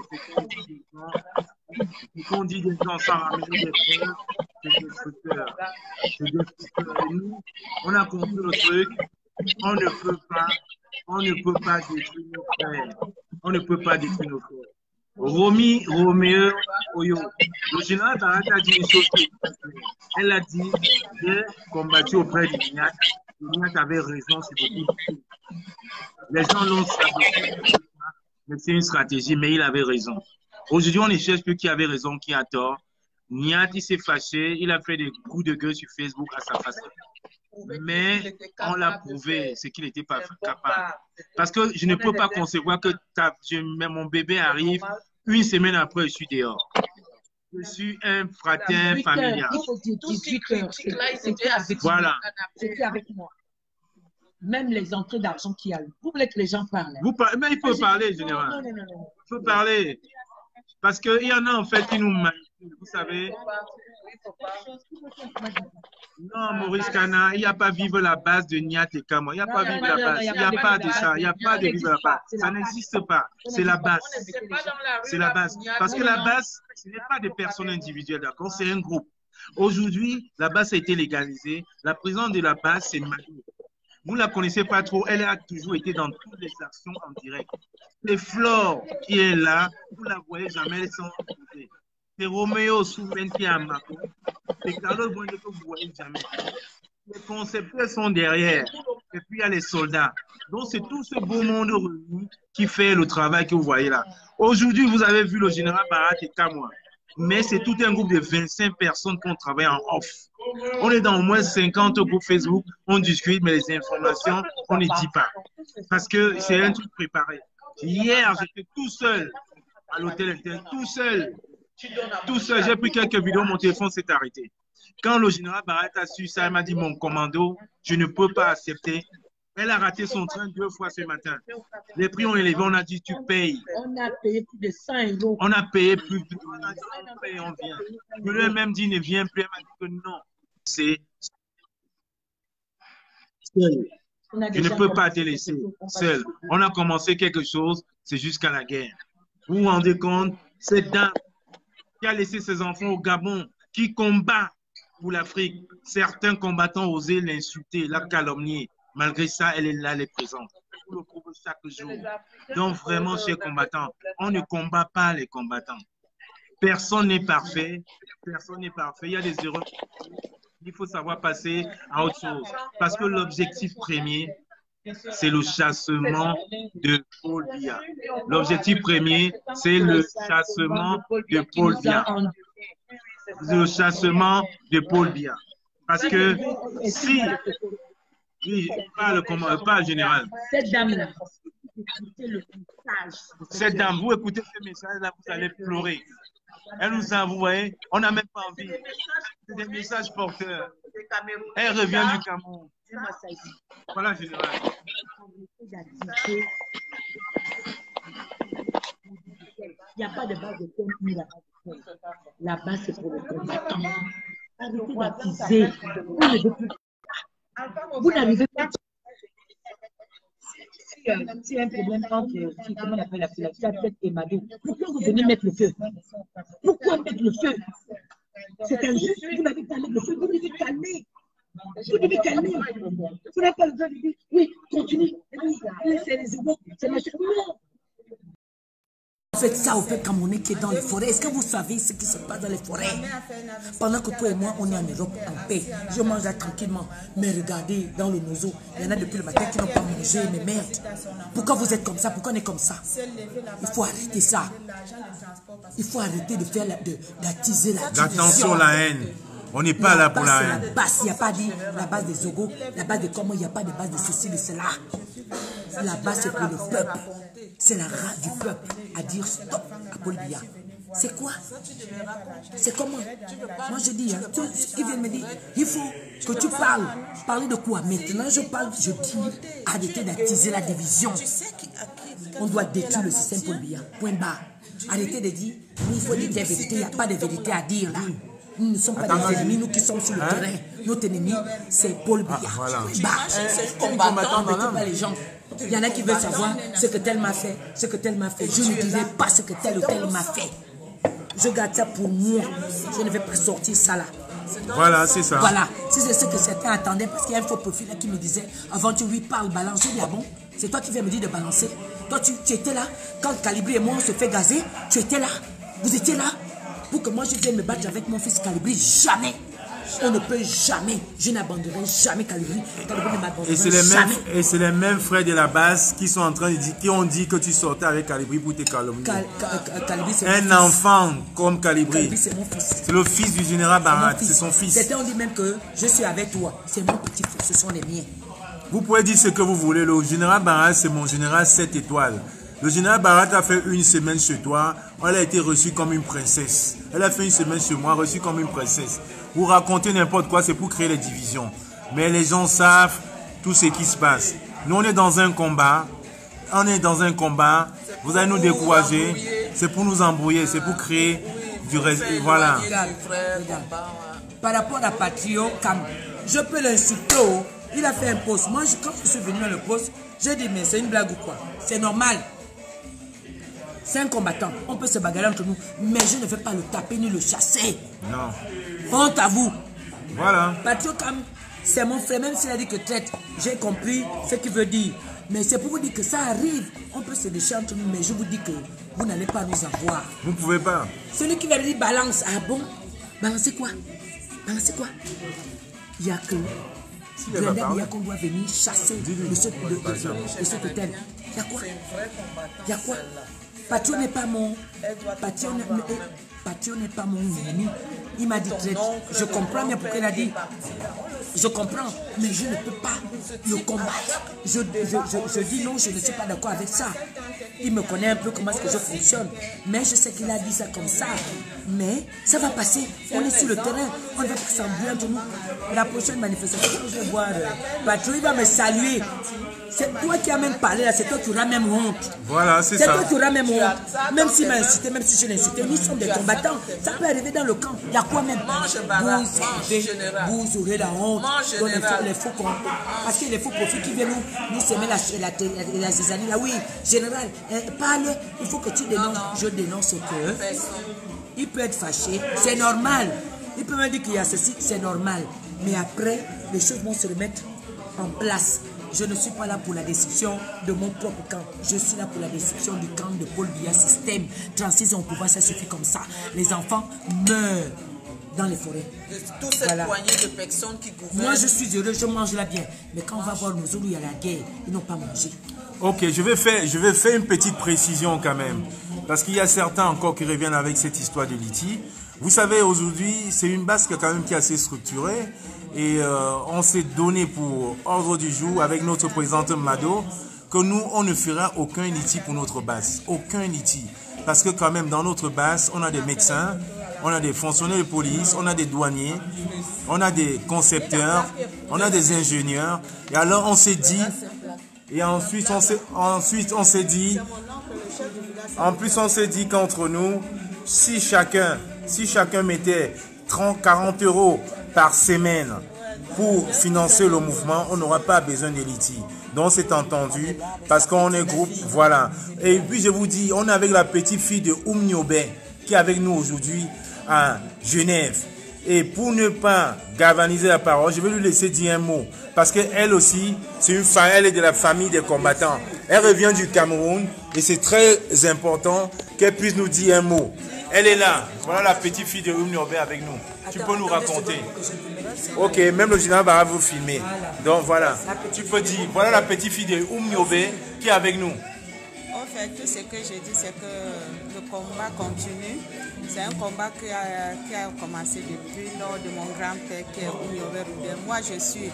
ce qu'on dit des gens sans ramener des preuves, c'est destructeur. C'est destructeur. Et nous, on a compris le truc, on ne peut pas détruire nos frères. On ne peut pas détruire nos frères. Roméo Oyo, le général Barat a dit une chose qui est très claire. Elle a dit, j'ai combattu auprès du Niat, Niat avait raison sur beaucoup. Les gens l'ont saboté, mais c'est une stratégie, mais il avait raison. Aujourd'hui, on ne cherche plus qui avait raison, qui a tort. Niat, il s'est fâché, il a fait des coups de gueule sur Facebook à sa façon. Mais on l'a prouvé, c'est qu'il n'était pas capable. Parce que je ne peux pas concevoir que mon bébé arrive, une semaine après, je suis dehors. Je suis un fratin familial. Tous ces critiques-là, c'était avec voilà. C'était avec moi. Même les entrées d'argent qu'il y a eu. Vous voulez que les gens parlent. Mais il faut parler, général. Non. Il faut parler. Parce qu'il y en a en fait qui nous manipulent, vous savez. Non, Maurice Kana, il n'y a pas vivre la base de Niat et Kamo. Il n'y a pas vivre la base. Il n'y a pas de ça. Il n'y a pas de vivre la base. Ça n'existe pas. C'est la base. C'est la base. Parce que la base, ce n'est pas des personnes individuelles, d'accord? C'est un groupe. Aujourd'hui, la base a été légalisée. La présidente de la base, c'est Mali. Vous ne la connaissez pas trop. Elle a toujours été dans toutes les actions en direct. C'est Flore qui est là. Vous ne la voyez jamais. Elles sont opposées. C'est Roméo Soumen qui est à Mako. C'est Carlos Bonne que vous ne voyez jamais. Les concepteurs sont derrière. Et puis il y a les soldats. Donc c'est tout ce beau monde réuni qui fait le travail que vous voyez là. Aujourd'hui, vous avez vu le général Barat et Kamoa. Mais c'est tout un groupe de 25 personnes qui ont travaillé en off. On est dans au moins 50 groupes Facebook, on discute, mais les informations, on ne dit pas. Parce que c'est un truc préparé. Hier, j'étais tout seul à l'hôtel, tout seul. Tout seul, j'ai pris quelques vidéos, mon téléphone s'est arrêté. Quand le général Barrett a su ça, il m'a dit, mon commando, je ne peux pas accepter. Elle a raté son train 2 fois ce matin. Les prix ont élevé, on a dit, tu payes. On a payé plus de 100 €. On a payé plus de... On a dit, on paye, on vient. Je lui ai même dit, ne viens plus. Elle m'a dit que non. C'est seul. Je ne peux pas te laisser seul. On a commencé quelque chose, c'est jusqu'à la guerre. Vous vous rendez compte, cette dame qui a laissé ses enfants au Gabon, qui combat pour l'Afrique. Certains combattants osaient l'insulter, la calomnier. Malgré ça, elle est là, elle est présente. Vous le trouvez chaque jour. Donc vraiment, chers combattants, on ne combat pas les combattants. Personne n'est parfait. Personne n'est parfait. Il y a des erreurs. Il faut savoir passer à autre chose. Parce que l'objectif premier, c'est le chassement de Paul Biya. L'objectif premier, c'est le chassement de Paul Biya. Le chassement de Paul Biya. Parce que si... Oui, pas le général. Cette dame-là, cette dame, vous écoutez ce message-là, vous allez pleurer. Elle nous a, vous voyez, on n'a même pas envie. C'est des messages porteurs. Elle revient du Cameroun. Voilà, général. Il n'y a pas de base de thème là. La base, c'est pour le combattant. Arrêtez d'attiser. Vous n'arrivez pas. Si un problème entre, comment on appelle la peut-être Emado, pourquoi vous venez mettre le feu? Pourquoi mettre le feu? C'est injuste, vous n'avez pas mettre le feu, vous devez calmer. Vous devez calmer. Vous n'avez pas le droit de dire, oui, continue. C'est les égaux, c'est machin. Non. Faites ça au peuple camerounais qui est dans les forêts. Est-ce que vous savez ce qui se passe dans les forêts? Pendant que toi et moi, on est en Europe en paix. Je mange là tranquillement. Mais regardez, dans le nozo, il y en a depuis le matin qui n'ont pas mangé. Mais merde, pourquoi vous êtes comme ça? Pourquoi on est comme ça? Il faut arrêter ça. Il faut arrêter de faire d'attiser la division. Attention la haine. On n'est pas là pour la haine. La base, il n'y a pas dit la base des Zogo, la base de comment, il n'y a pas de base de ceci, de cela. La base, c'est pour le peuple. C'est la rage du peuple à dire stop à Paul Biya. C'est quoi? C'est comment? Moi je dis, hein, ceux qui viennent me dire, il faut que tu parles. Parler de quoi? Maintenant je parle, je dis, arrêtez d'attiser la division. On doit détruire le système Paul Biya. Point barre. Arrêtez de dire, il faut dire des vérités, il n'y a pas de vérité à dire là. Nous ne sommes pas des ennemis, nous qui sommes sur le terrain. Notre ennemi, c'est Paul Biya. Voilà. C'est combattant, ne pas les gens. Il y en a qui veulent savoir ce que tel m'a fait, ce que tel m'a fait. Je ne dirai pas ce que tel ou tel m'a fait. Je garde ça pour moi. Je ne vais pas sortir ça là. Voilà, c'est ça. Voilà. Si c'est ce que certains attendaient, parce qu'il y a un faux profil là qui me disait, avant tu lui parles, balance. Je dis, ah bon, c'est toi qui viens me dire de balancer. Toi, tu étais là. Quand Calibri et moi on se fait gazer, tu étais là. Vous étiez là. Pour que moi je vienne me battre avec mon fils Calibri, jamais. On ne peut jamais, je n'abandonnerai jamais Calibri. Calibri ne m'abandonnera jamais. Et c'est les mêmes frères de la base qui sont en train de dire, qui ont dit que tu sortais avec Calibri pour tes calomnies. Un enfant comme Calibri. C'est mon fils. C'est le fils du général Barat, c'est son fils. C'était on dit même que je suis avec toi. C'est mon petit fils, ce sont les miens. Vous pouvez dire ce que vous voulez. Le général Barat, c'est mon général 7 étoiles. Le général Barat a fait une semaine chez toi. Elle a été reçue comme une princesse. Elle a fait une semaine chez moi, reçue comme une princesse. Vous racontez n'importe quoi, c'est pour créer les divisions. Mais les gens savent tout ce qui se passe. Nous, on est dans un combat. On est dans un combat. Vous allez nous décourager. C'est pour nous embrouiller. C'est pour créer du réseau. Voilà. Par rapport à Patrio, je peux l'insulter. Il a fait un post. Moi, quand je suis venu dans le post, j'ai dit, mais c'est une blague ou quoi? C'est normal. C'est un combattant. On peut se bagarrer entre nous. Mais je ne vais pas le taper ni le chasser. Non. Honte à vous. Voilà. Patrio, c'est mon frère. Même s'il a dit que traite, j'ai compris ce qu'il veut dire. Mais c'est pour vous dire que ça arrive. On peut se déchirer entre nous. Mais je vous dis que vous n'allez pas nous avoir. Vous ne pouvez pas. Celui qui va dire balance. Ah bon? Balancer quoi? Balancer quoi? Il n'y a que... Il y a qu'on doit venir chasser de cet hôtel. Il y a quoi? Il y a quoi? Patrio n'est pas mon... Patrio n'est pas mon ennemi. Il m'a dit, je comprends bien pourquoi il a dit. Je comprends, mais je ne peux pas le combattre. Je dis non, je ne suis pas d'accord avec ça. Il me connaît un peu comment est-ce que je fonctionne. Mais je sais qu'il a dit ça comme ça. Mais ça va passer. On est sur le terrain. On ne va pas s'embrouiller entre nous. La prochaine manifestation, je vais voir Patrio, il va me saluer. C'est toi qui as même parlé là, c'est toi qui auras même honte. Voilà, c'est ça. C'est toi qui auras même honte. Même s'il m'a incité, même si je l'ai incité, nous sommes des combattants. Ça peut arriver dans le camp. Il y a quoi même? Vous aurez la honte. Les faux comptes. Parce que les faux profils qui viennent nous semer la zizanie là. Oui, général, parle, il faut que tu dénonces. Je dénonce que il peut être fâché, c'est normal. Il peut me dire qu'il y a ceci, c'est normal. Mais après, les choses vont se remettre en place. Je ne suis pas là pour la destruction de mon propre camp. Je suis là pour la destruction du camp de Paul Biya système. 36 ans au pouvoir, ça suffit comme ça. Les enfants meurent dans les forêts. Toute cette poignée de personnes qui gouvernent. Moi, je suis heureux, je mange là bien. Mais quand on va voir nos Zoulous, il y a la guerre. Ils n'ont pas mangé. Ok, je vais faire une petite précision quand même. Parce qu'il y a certains encore qui reviennent avec cette histoire de Liti. Vous savez, aujourd'hui, c'est une base quand même qui est assez structurée. Et on s'est donné pour ordre du jour avec notre présidente Mado que nous, on ne fera aucun liti pour notre base. Aucun liti. Parce que quand même, dans notre base, on a des médecins, on a des fonctionnaires de police, on a des douaniers, on a des concepteurs, on a des ingénieurs. Et alors, on s'est dit... Et ensuite, on s'est dit... En plus, on s'est dit qu'entre nous, si chacun mettait 30-40 € par semaine pour financer le mouvement, on n'aura pas besoin de liti. Donc c'est entendu parce qu'on est groupe, voilà. Et puis je vous dis, on est avec la petite fille de Oumniobe qui est avec nous aujourd'hui à Genève. Et pour ne pas galvaniser la parole, je vais lui laisser dire un mot. Parce qu'elle aussi, c'est une femme, elle est de la famille des combattants. Elle revient du Cameroun et c'est très important qu'elle puisse nous dire un mot. Elle est là. Voilà la petite fille de Oumniobe avec nous. Tu peux nous raconter. Ok, même le général va vous filmer. Donc voilà, tu peux dire, voilà la petite fille de Oumniobe qui est avec nous. En fait, tout ce que je dis, c'est que le combat continue. C'est un combat qui a commencé depuis lors de mon grand-père qui est Oumniobe Ruben. Moi, je suis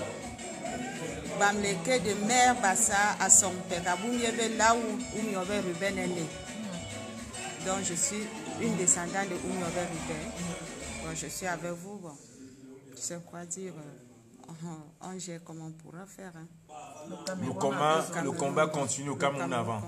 Bamleke de Mère Bassa à son père, à Oumniobe, là où Oumniobe Ruben est né. Donc, je suis une descendante de Oumniobe Ruben. Bon, je suis avec vous. Bon, je sais quoi dire. On gère comme on pourra faire. Hein. Le combat continue au Cameroun avant.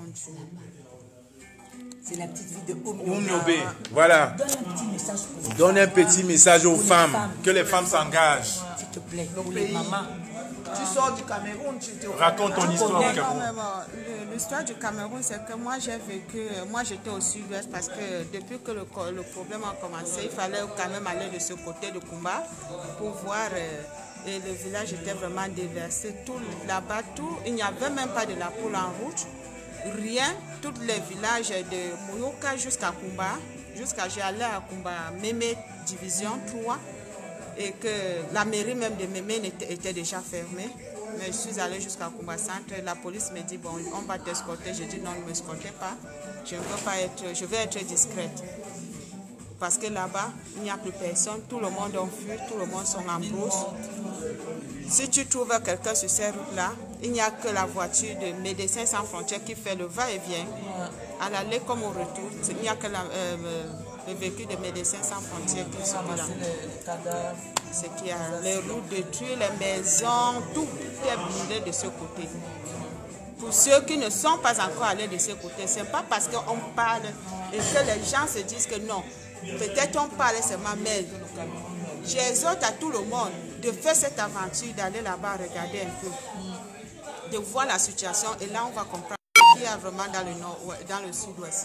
C'est la petite vie de Oumniobe. Voilà. Donne un petit message aux femmes. Que les femmes s'engagent. S'il te plaît, pour les mamans. Tu sors du Cameroun, tu te... Raconte ton histoire au Cameroun. L'histoire du Cameroun, c'est que moi j'ai vécu, moi j'étais au sud-ouest parce que depuis que le problème a commencé, il fallait quand même aller de ce côté de Kumba pour voir, et le village était vraiment déversé, tout là-bas, il n'y avait même pas de la poule en route, rien, tous les villages de Moyoka jusqu'à Kumba, j'ai allé à Kumba, Mémé division 3, et que la mairie même de Mémé était déjà fermée. Mais je suis allée jusqu'à Kumba Centre. La police me dit, bon, on va t'escorter. Je dis, non, ne m'escortez pas. Je ne veux pas être, je vais être discrète. Parce que là-bas, il n'y a plus personne. Tout le monde en fuit, tout le monde sont en brousse. Si tu trouves quelqu'un sur ces routes-là, il n'y a que la voiture de Médecins Sans Frontières qui fait le va-et-vient. À l'aller comme au retour, il n'y a que le véhicule de Médecins Sans Frontières qui sont là. C'est qu'il y a les routes détruites, les maisons, tout est brûlé de ce côté. Pour ceux qui ne sont pas encore allés de ce côté, ce n'est pas parce qu'on parle et que les gens se disent que non, peut-être on parle seulement, mais j'exhorte à tout le monde de faire cette aventure, d'aller là-bas regarder un peu, de voir la situation et là on va comprendre ce qu'il y a vraiment dans le nord, dans le sud-ouest.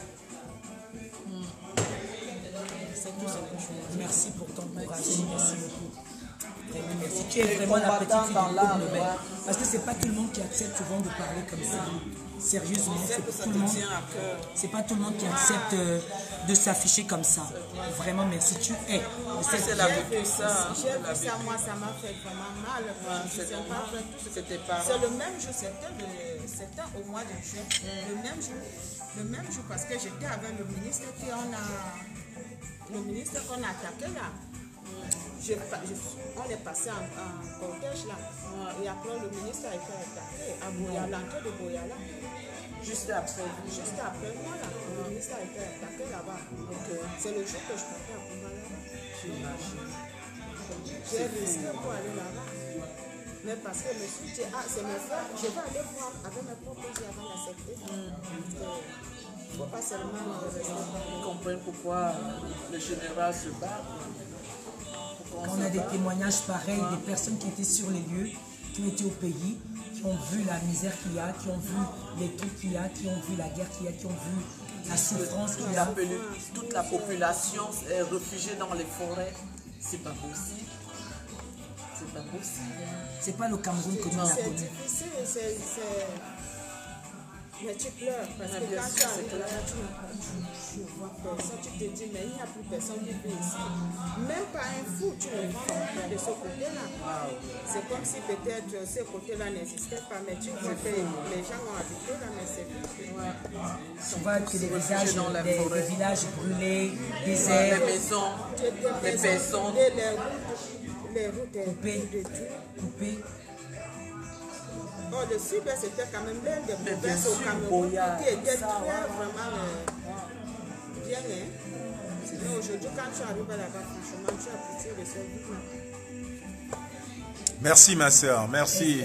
Merci pour ton courage. Merci beaucoup. Vraiment, merci. Tu es vraiment la petite fille du groupe Nobel. Parce que c'est pas tout le monde qui accepte souvent de parler comme ça. Sérieusement, c'est pas tout le monde qui accepte de s'afficher comme ça. Vraiment, merci. Tu es. C'est la vie ça. J'ai vu ça, moi, ça m'a fait vraiment mal. C'est le même jour, c'était au mois de juin. Le même jour, parce que j'étais avec le ministre qu'on a attaqué là. On est passé en cortège là. Et après, le ministre a été attaqué à l'entrée de Boyala. Juste après moi là. Le ministre a été attaqué là-bas. C'est le jour que je partais à Kumala. J'ai risqué pour aller là-bas. Mais parce que je me suis dit, ah, c'est mon frère, je vais aller voir avec mes propres yeux avant d'accepter. Il ne faut pas seulement rester. Ils comprennent pourquoi le général se bat. Quand on a des témoignages pareils, des personnes qui étaient sur les lieux, qui ont été au pays, qui ont vu la misère qu'il y a, qui ont vu les trucs qu'il y a, qui ont vu la guerre qu'il y a, qui ont vu la souffrance qu'il y a. Toute la population est réfugiée dans les forêts. C'est pas possible. C'est pas possible. C'est pas le Cameroun que nous avons connu. C'est difficile, mais tu pleures parce que quand tu arrives là-bas, tu ne vois personne, tu te dis, mais il n'y a plus personne qui vit ici. Même pas un fou, tu ne vois pas de ce côté-là. C'est comme si peut-être ce côté-là n'existait pas, mais tu vois que les gens ont habité là, mais c'est plus. Tu vois que des villages brûlés, déserts, les maisons, les personnes, les routes coupées. Oh, le sud, c'était quand même l'un des provinces au Cameroun qui était très vraiment bien. Mais aujourd'hui, quand tu arrives là-bas, franchement, tu as pitié de ce vivre. Merci ma soeur, merci.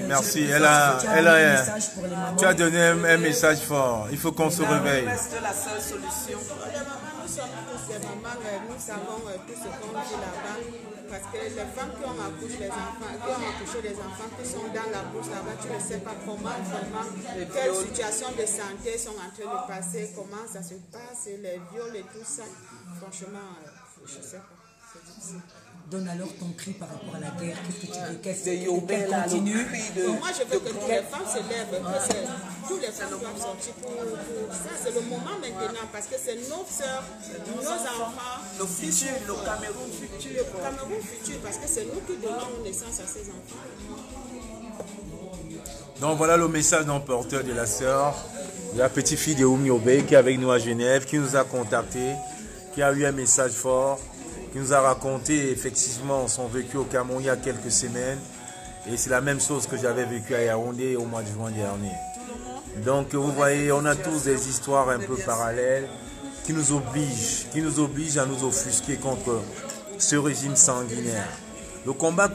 Tu as donné un message fort. Il faut qu'on se réveille. C'est la seule solution. Nous sommes tous des mamans, nous savons tout ce qu'on vit là-bas. Parce que les femmes qui ont accouché les enfants, qui sont dans la bourse là-bas, tu ne sais pas comment vraiment, quelle situation de santé sont en train de passer, comment ça se passe, les viols et tout ça. Franchement, je ne sais pas, c'est difficile. Donne alors ton cri par rapport à la guerre. Qu'est-ce que tu veux qu'elle continue? Moi, je veux que toutes les femmes se lèvent, que tous les femmes doivent sortir pour ça. C'est le moment maintenant parce que c'est nos soeurs, nos enfants, nos futurs, le Cameroun futur. Le Cameroun futur, parce que c'est nous qui donnons naissance à ces enfants. Donc voilà le message d'un porteur de la sœur, de la petite fille de Oumi Obey qui est avec nous à Genève, qui nous a contacté, qui a eu un message fort, qui nous a raconté effectivement son vécu au Cameroun il y a quelques semaines. Et c'est la même chose que j'avais vécu à Yaoundé au mois de juin dernier. Donc vous voyez, on a tous des histoires un peu parallèles qui nous obligent à nous offusquer contre ce régime sanguinaire. Le combat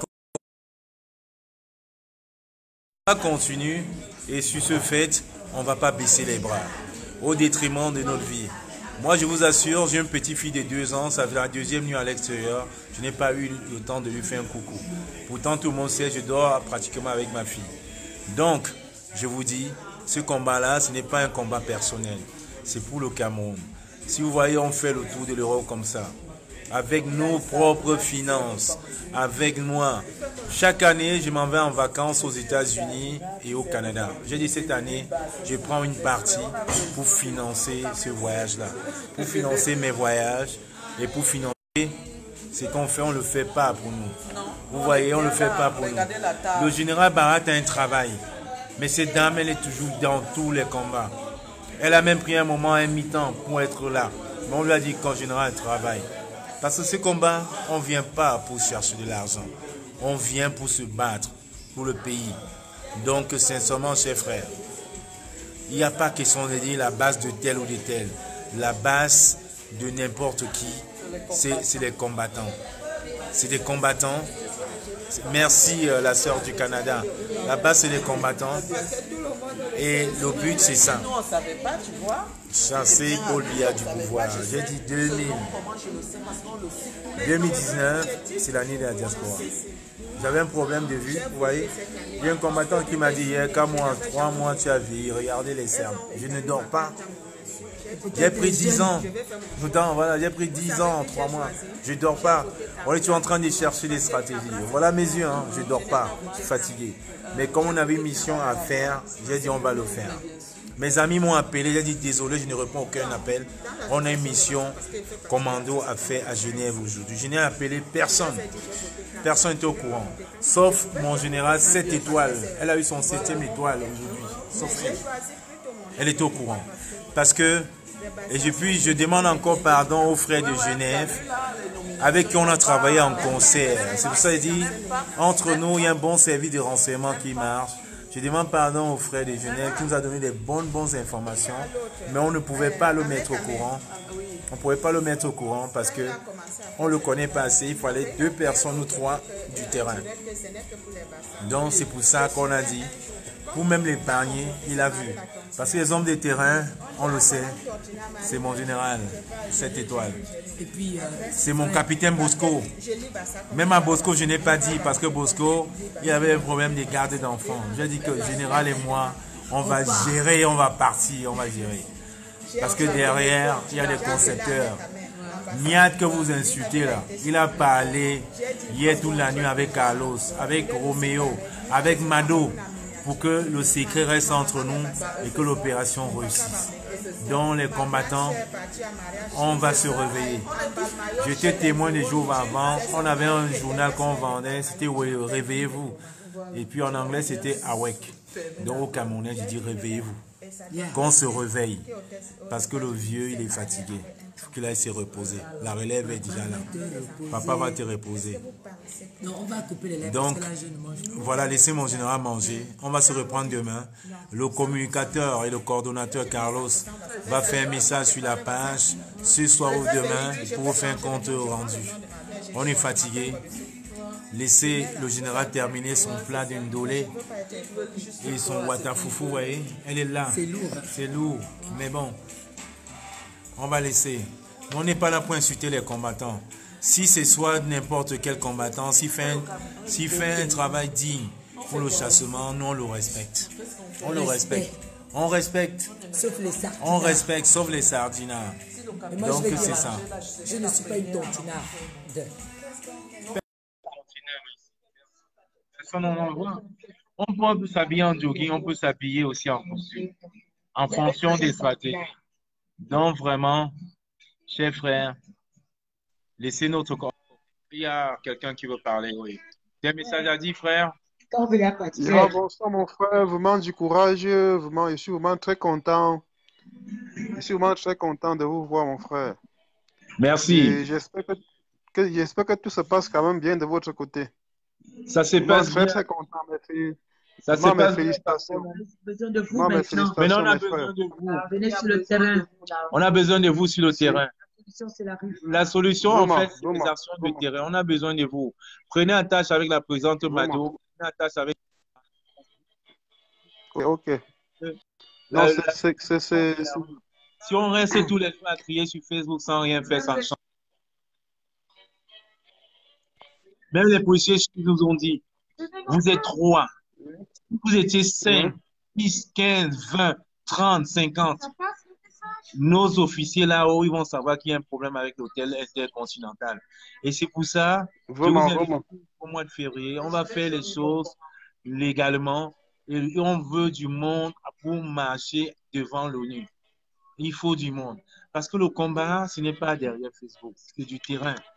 continue et sur ce fait, on ne va pas baisser les bras au détriment de notre vie. Moi, je vous assure, j'ai une petite fille de 2 ans, ça fait la 2e nuit à l'extérieur. Je n'ai pas eu le temps de lui faire un coucou. Pourtant, tout le monde sait, je dors pratiquement avec ma fille. Donc, je vous dis, ce combat-là, ce n'est pas un combat personnel. C'est pour le Cameroun. Si vous voyez, on fait le tour de l'Europe comme ça, avec nos propres finances, avec moi. Chaque année, je m'en vais en vacances aux États-Unis et au Canada. J'ai dit cette année, je prends une partie pour financer ce voyage-là, pour financer mes voyages et pour financer Ce qu'on fait, on ne le fait pas pour nous. Non. Vous voyez, on ne le fait pas pour nous. Regardez la table. Le général Barat a un travail. Mais cette dame, elle est toujours dans tous les combats. Elle a même pris un moment, un mi-temps pour être là. Mais on lui a dit qu'en général, elle travaille. Parce que ce combat, on ne vient pas pour chercher de l'argent. On vient pour se battre pour le pays. Donc, sincèrement, chers frères, il n'y a pas question de dire la base de tel ou de tel. La base de n'importe qui, c'est les combattants. C'est des combattants. Merci la sœur du Canada. La base, c'est les combattants. Et le but, c'est ça. Nous, on ne savait pas, tu vois. Chasser Paul Biya du pouvoir. J'ai dit 2019, c'est l'année de la diaspora. J'avais un problème de vue, vous voyez. Il y a un combattant qui m'a dit hier, qu'à moi, 3 mois, tu as vu, regardez les cernes. Je ne dors pas. J'ai pris 10 ans. Voilà, j'ai pris 10 ans en 3 mois. Je ne dors pas. On est en train de chercher des stratégies. Voilà mes yeux, hein. Je ne dors pas. Je suis fatigué. Mais comme on avait une mission à faire, j'ai dit on va le faire. Mes amis m'ont appelé, j'ai dit désolé, je ne réponds aucun appel. On a une mission commando à faire à Genève aujourd'hui. Je n'ai appelé personne. Personne n'était au courant. Sauf mon général 7 étoiles. Elle a eu son 7e étoile aujourd'hui. Sauf elle. Elle est au courant. Parce que, et je demande encore pardon aux frères de Genève avec qui on a travaillé en concert. C'est pour ça que je dis, entre nous, il y a un bon service de renseignement qui marche. Je demande pardon aux frères de Genève qui nous a donné des bonnes informations, mais on ne pouvait pas le mettre au courant. On ne pouvait pas le mettre au courant parce que on ne le connaît pas assez. Il fallait 2 personnes ou 3 du terrain. Donc c'est pour ça qu'on a dit, pour même l'épargner, il a vu. Parce que les hommes de terrain, on le sait, c'est mon général, 7 étoiles. Et puis, c'est mon capitaine Bosco. Même à Bosco, je n'ai pas dit parce que Bosco, il avait un problème de garde d'enfants. J'ai dit que le général et moi, on va gérer, on va partir, on va gérer. Parce que derrière, il y a des concepteurs. Niat que vous insultez là, il a parlé hier toute la nuit avec Carlos, avec Roméo, avec Mado, pour que le secret reste entre nous et que l'opération réussisse. Donc les combattants, on va se réveiller. J'étais témoin des jours avant, on avait un journal qu'on vendait, c'était Réveillez-vous. Et puis en anglais c'était Awake. Donc au Camerounais, je dis réveillez-vous. Qu'on se réveille. Parce que le vieux, il est fatigué. Il faut qu'il aille se reposer. La relève est déjà là. Papa va te reposer. Non, on va couper les lèvres. Donc, parce que là, je ne mange pas. voilà, laissez mon général manger. On va se reprendre demain. Le communicateur et le coordonnateur Carlos va faire un message sur la page ce soir ou demain pour vous faire un compte rendu. On est fatigué. Laissez le général terminer son plat d'indolé et son watafoufou, vous voyez, elle est là. C'est lourd. C'est lourd, mais bon, on va laisser. On n'est pas là pour insulter les combattants. Si c'est soit n'importe quel combattant, s'il fait un travail digne pour le chassement, nous on le respecte. On le respecte. On respecte. Sauf les sardinards. On respecte, sauf les sardinards. Moi, donc je c'est ça. Je ne suis pas une tontinarde. On peut s'habiller en jogging, on peut s'habiller aussi en costume, en fonction des stratégies. Donc vraiment, chers frères, laissez notre corps. Il y a quelqu'un qui veut parler, oui. Des messages à dire, frère? Bonsoir mon frère, vraiment du courage, vraiment, je suis vraiment très content. Je suis vraiment très content de vous voir mon frère. Merci. J'espère que tout se passe quand même bien de votre côté. Ça se passe bien. Très content, merci. Ça se passe félicitations. On a besoin de vous Félicitations, maintenant, on a mes besoin frères. de vous. Venez sur le terrain. On a besoin de vous sur le terrain. La solution, c'est la rue. La solution, en Vraiment, fait, c'est les vraiment, actions de terrain. On a besoin de vous. Prenez en tâche avec la présidente Mado. Prenez en tâche avec... Ok. Non, Si on reste tous les jours à crier sur Facebook sans rien faire, sans changer. Même les policiers nous ont dit, vous êtes 3. Vous étiez 5, 10, 15, 20, 30, 50. Nos officiers là-haut, ils vont savoir qu'il y a un problème avec l'hôtel intercontinental. Et c'est pour ça que au mois de février, on va faire les choses légalement et on veut du monde pour marcher devant l'ONU. Il faut du monde. Parce que le combat, ce n'est pas derrière Facebook, c'est du terrain.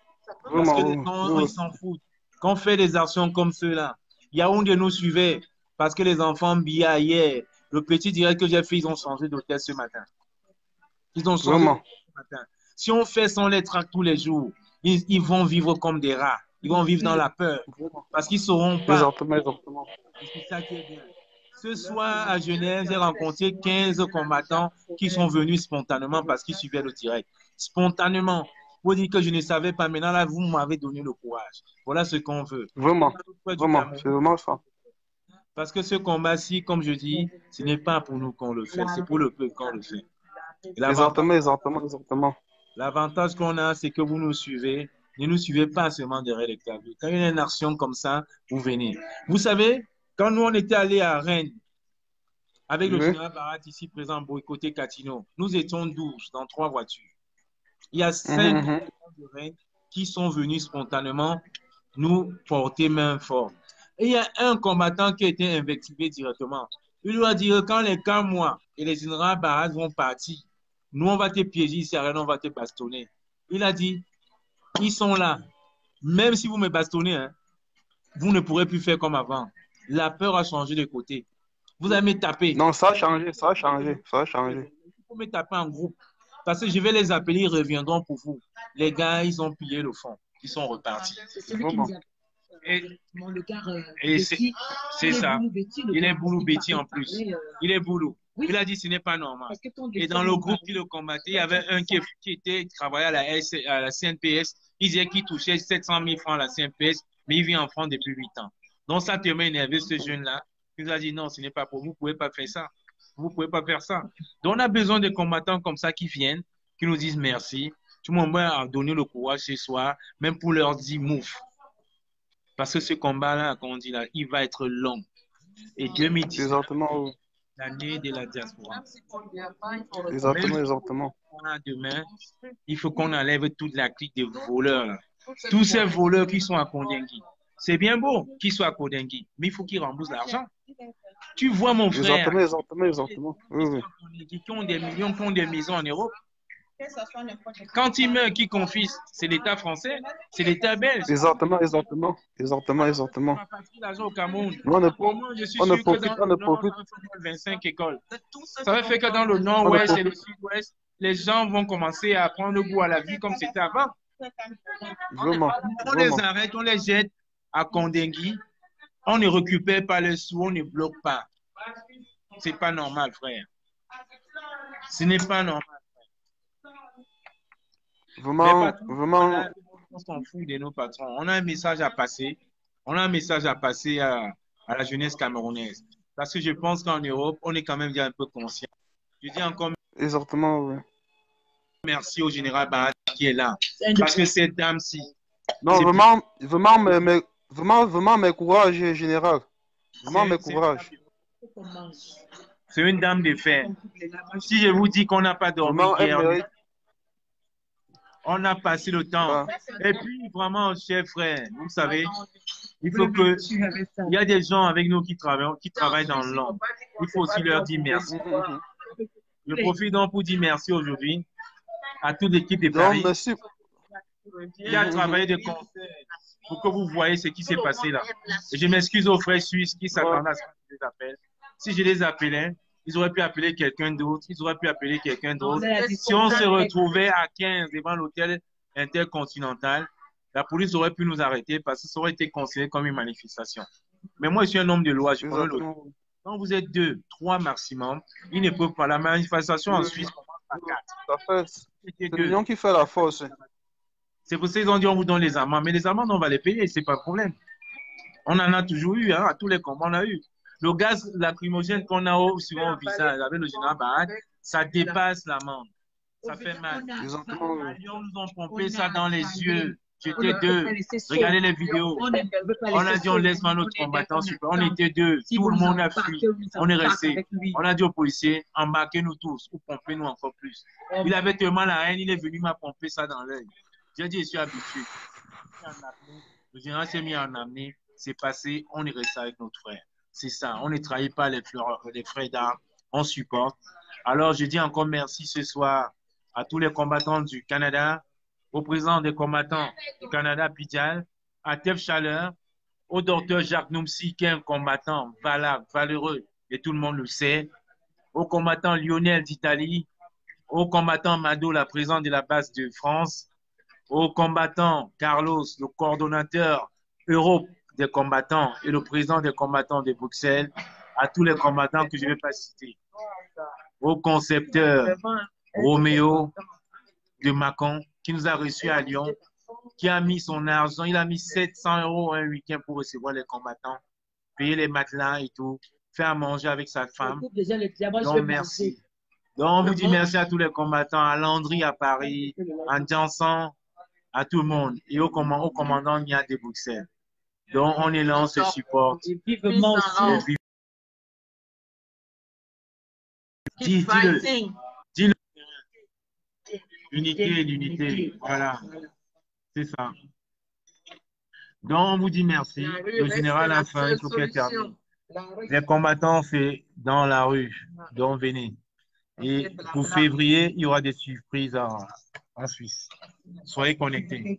Parce que les gens, ils s'en foutent. Quand on fait des actions comme ceux-là, Yaoundé nous suivait parce que les enfants billaient hier. Le petit direct que j'ai fait, ils ont changé d'hôtel ce matin. Ils ont changé ce matin. Si on fait sans les tracts tous les jours, ils vont vivre comme des rats. Ils vont vivre dans la peur parce qu'ils ne sauront pas. Exactement. C'est ça qui est bien. Ce soir, à Genève, j'ai rencontré 15 combattants qui sont venus spontanément parce qu'ils suivaient le direct. Spontanément. Vous dire que je ne savais pas. Maintenant, là, vous m'avez donné le courage. Voilà ce qu'on veut. Vraiment, c'est vraiment ça. Parce que ce combat-ci, comme je dis, ce n'est pas pour nous qu'on le fait, c'est pour le peuple qu'on le fait. Exactement. L'avantage qu'on a, c'est que vous nous suivez. Ne nous suivez pas seulement derrière les claviers. Quand il y a une action comme ça, vous venez. Vous savez, quand nous, on était allés à Rennes, avec le général Barat ici présent, boycotté Catino, nous étions 12 dans 3 voitures. Il y a 5 de Rennes qui sont venus spontanément nous porter main forte. Et il y a un combattant qui a été invectivé directement. Il doit dire, quand les 4 mois et les généraux Barat vont partir, nous, on va te piéger ici à Rennes, on va te bastonner. Il a dit, ils sont là. Même si vous me bastonnez, hein, vous ne pourrez plus faire comme avant. La peur a changé de côté. Vous allez me taper. Non, ça a changé. Vous me taper en groupe. Parce que je vais les appeler, ils reviendront pour vous. Les gars, ils ont pillé le fond. Ils sont repartis. Et c'est ça. Il est boulou Betty en plus. Il est boulou. Il a dit ce n'est pas normal. Et dans le groupe qui le combattait, il y avait un qui travaillait à la CNPS. Il disait qu'il touchait 700 000 francs à la CNPS, mais il vit en France depuis 8 ans. Donc ça te met énervé, ce jeune-là. Il nous a dit non, ce n'est pas pour vous, vous ne pouvez pas faire ça. Vous ne pouvez pas faire ça. Donc on a besoin de combattants comme ça qui viennent, qui nous disent merci. Tout le monde a donné le courage ce soir, même pour leur dire mouf. Parce que ce combat-là, comme on dit là, il va être long. Et 2010, l'année de la diaspora. Exactement. Demain, il faut qu'on enlève toute la clique de voleurs. Là. Tous ces voleurs qui sont à Kondengui. C'est bien beau qu'ils soient à Kondengui, mais il faut qu'ils remboursent l'argent. Tu vois mon frère. Exactement. Oui. Qui ont des millions, qui ont des maisons en Europe. Quand il meurt, qui confie? C'est l'État français, c'est l'État belge. Exactement. On a passé l'argent au Cameroun. On ne profite. 25 écoles. Ça veut faire que dans le nord-ouest et le sud-ouest, les gens vont commencer à prendre goût à la vie comme c'était avant. Vraiment. On les arrête, on les jette à Kondengui. On ne récupère pas les sous, on ne bloque pas. C'est pas normal, frère. Ce n'est pas normal. Vraiment. On s'en fout de nos patrons. On a un message à passer. On a un message à passer à la jeunesse camerounaise. Parce que je pense qu'en Europe, on est quand même bien un peu conscient. Je dis encore merci au général Barat qui est là. Parce que cette dame-ci. Non, vraiment, mes courage, général. Vraiment, mes courage. C'est une dame de fer. Si je vous dis qu'on n'a pas dormi hier, on a passé le temps. Et puis, vraiment, chers frères, vous savez, il faut que... Il y a des gens avec nous qui travaillent dans l'ombre. Il faut aussi leur dire merci. Je profite donc pour dire merci aujourd'hui à toute l'équipe de Paris qui a travaillé de concert pour que vous voyez ce qui s'est passé là. Et je m'excuse aux frères suisses qui s'attendaient à ce que je les appelle. Si je les appelais, ils auraient pu appeler quelqu'un d'autre. Si on se retrouvait à 15 devant l'hôtel intercontinental, la police aurait pu nous arrêter parce que ça aurait été considéré comme une manifestation. Mais moi, je suis un homme de loi. Je connais le droit. Quand vous êtes 2, 3 maximum, ils ne peuvent pas. La manifestation en Suisse commence à 4. C'est l'union qui fait la force. C'est pour ça qu'ils ont dit on vous donne les amendes. Mais les amendes, on va les payer, c'est pas le problème. On en a toujours eu, hein, à tous les combats, on a eu. Le gaz lacrymogène qu'on a souvent au visage avec le général Barat, ça dépasse l'amende. Ça fait mal. Ils nous ont pompé ça dans les yeux. J'étais 2. Regardez les vidéos. On a dit on laisse pas notre combattant. On était 2. Tout le monde a fui. On est resté. On a dit aux policiers, embarquez-nous tous ou pompez-nous encore plus. Il avait tellement la haine, il est venu m'a pompé ça dans l'œil. J'ai dit, je suis habitué. Le général s'est mis en amener. C'est passé, on est resté avec notre frère. C'est ça. On ne trahit pas les frères d'armes. On supporte. Alors, je dis encore merci ce soir à tous les combattants du Canada, au président des combattants du Canada, Pidjal, à Tef Chaleur, au docteur Jacques Noumsi, qui est un combattant valable, valeureux, et tout le monde le sait, au combattant Lionel d'Italie, au combattant Mado, la présidente de la base de France, au combattant Carlos, le coordonnateur Europe des combattants et le président des combattants de Bruxelles, à tous les combattants que je ne vais pas citer, au concepteur Roméo de Macon, qui nous a reçus à Lyon, qui a mis son argent, il a mis 700 € un week-end pour recevoir les combattants, payer les matelas et tout, faire à manger avec sa femme. Donc, merci. Donc, on vous dit merci à tous les combattants, à Landry à Paris, à Jansan, à tout le monde, et au commandant Nia de Bruxelles. Donc, on est là, on se supporte. Dis-le. Dis-le. Unité et l'unité. Voilà. C'est ça. Donc, on vous dit merci. Le général a faim, il faut qu'elle termine. Les combattants, c'est dans la rue. Donc, venez. Et pour février, il y aura des surprises en Suisse. Soyez connectés.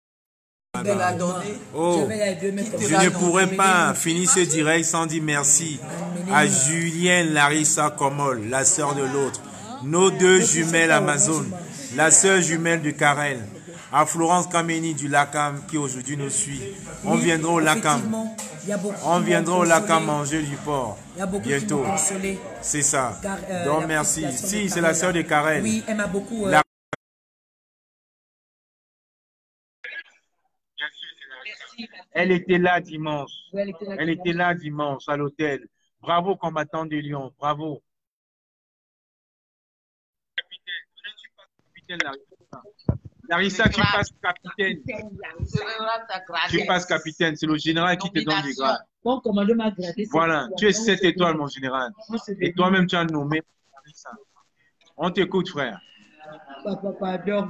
Oh, je ne pourrais pas finir ce direct sans dire merci à Julienne Larissa Comol, la sœur de l'autre, nos deux jumelles Amazon, la sœur jumelle de Karel, à Florence Kameni du Lacam qui aujourd'hui nous suit. On viendra au Lacam. On viendra au Lacam manger du porc bientôt. C'est ça. Donc merci. Si, c'est la sœur de Karel. Oui, elle m'a beaucoup... Elle était là dimanche. Elle était là dimanche à l'hôtel. Bravo, combattant de Lyon. Bravo. Capitaine Larissa, tu passes capitaine. Tu passes capitaine. C'est le général qui te donne des grades. Voilà. Tu es 7 étoiles, mon général. Et toi-même, tu as nommé Larissa. On t'écoute, frère. Pardon.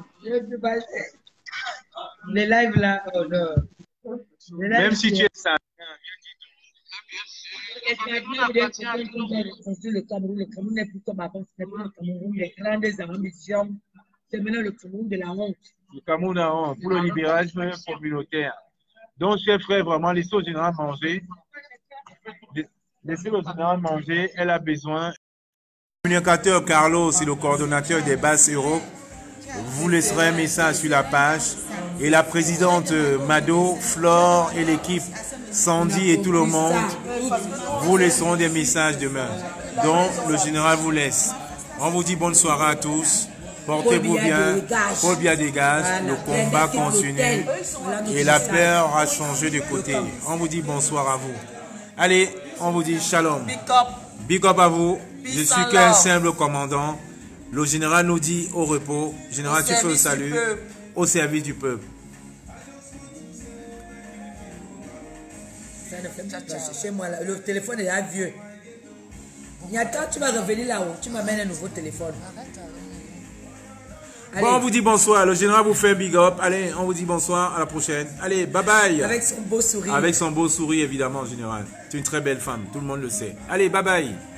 Les lives là, même si tu es ça. Le Cameroun n'est plus comme avant, ce n'est plus le Cameroun des grandes ambitions, c'est maintenant le Cameroun de la honte. Le Cameroun a honte pour le libéralisme communautaire. Donc, chers frères, vraiment, laissez au général manger. Laissez le général manger, elle a besoin. Le communicateur Carlos et le coordonnateur des bases Europe vous laisserez un message sur la page. Et la présidente Mado, Flore et l'équipe Sandy et tout le monde vous laisseront des messages demain. Donc, le général vous laisse. On vous dit bonne soirée à tous. Portez-vous bien. Paul Biya dégage. Le combat continue. Et la peur a changé de côté. On vous dit bonsoir à vous. Allez, on vous dit shalom. Big up à vous. Je suis qu'un simple commandant. Le général nous dit au repos. Général, tu fais le salut. Au service du peuple. Ça ne fait pas chez moi là. Le téléphone est là vieux. Nyata, tu vas revenir là-haut. Tu m'amènes un nouveau téléphone. Bon, on vous dit bonsoir. Le général vous fait big up. Allez, on vous dit bonsoir. À la prochaine. Allez, bye bye. Avec son beau sourire. Avec son beau sourire, évidemment, général. Tu es une très belle femme. Tout le monde le sait. Allez, bye bye.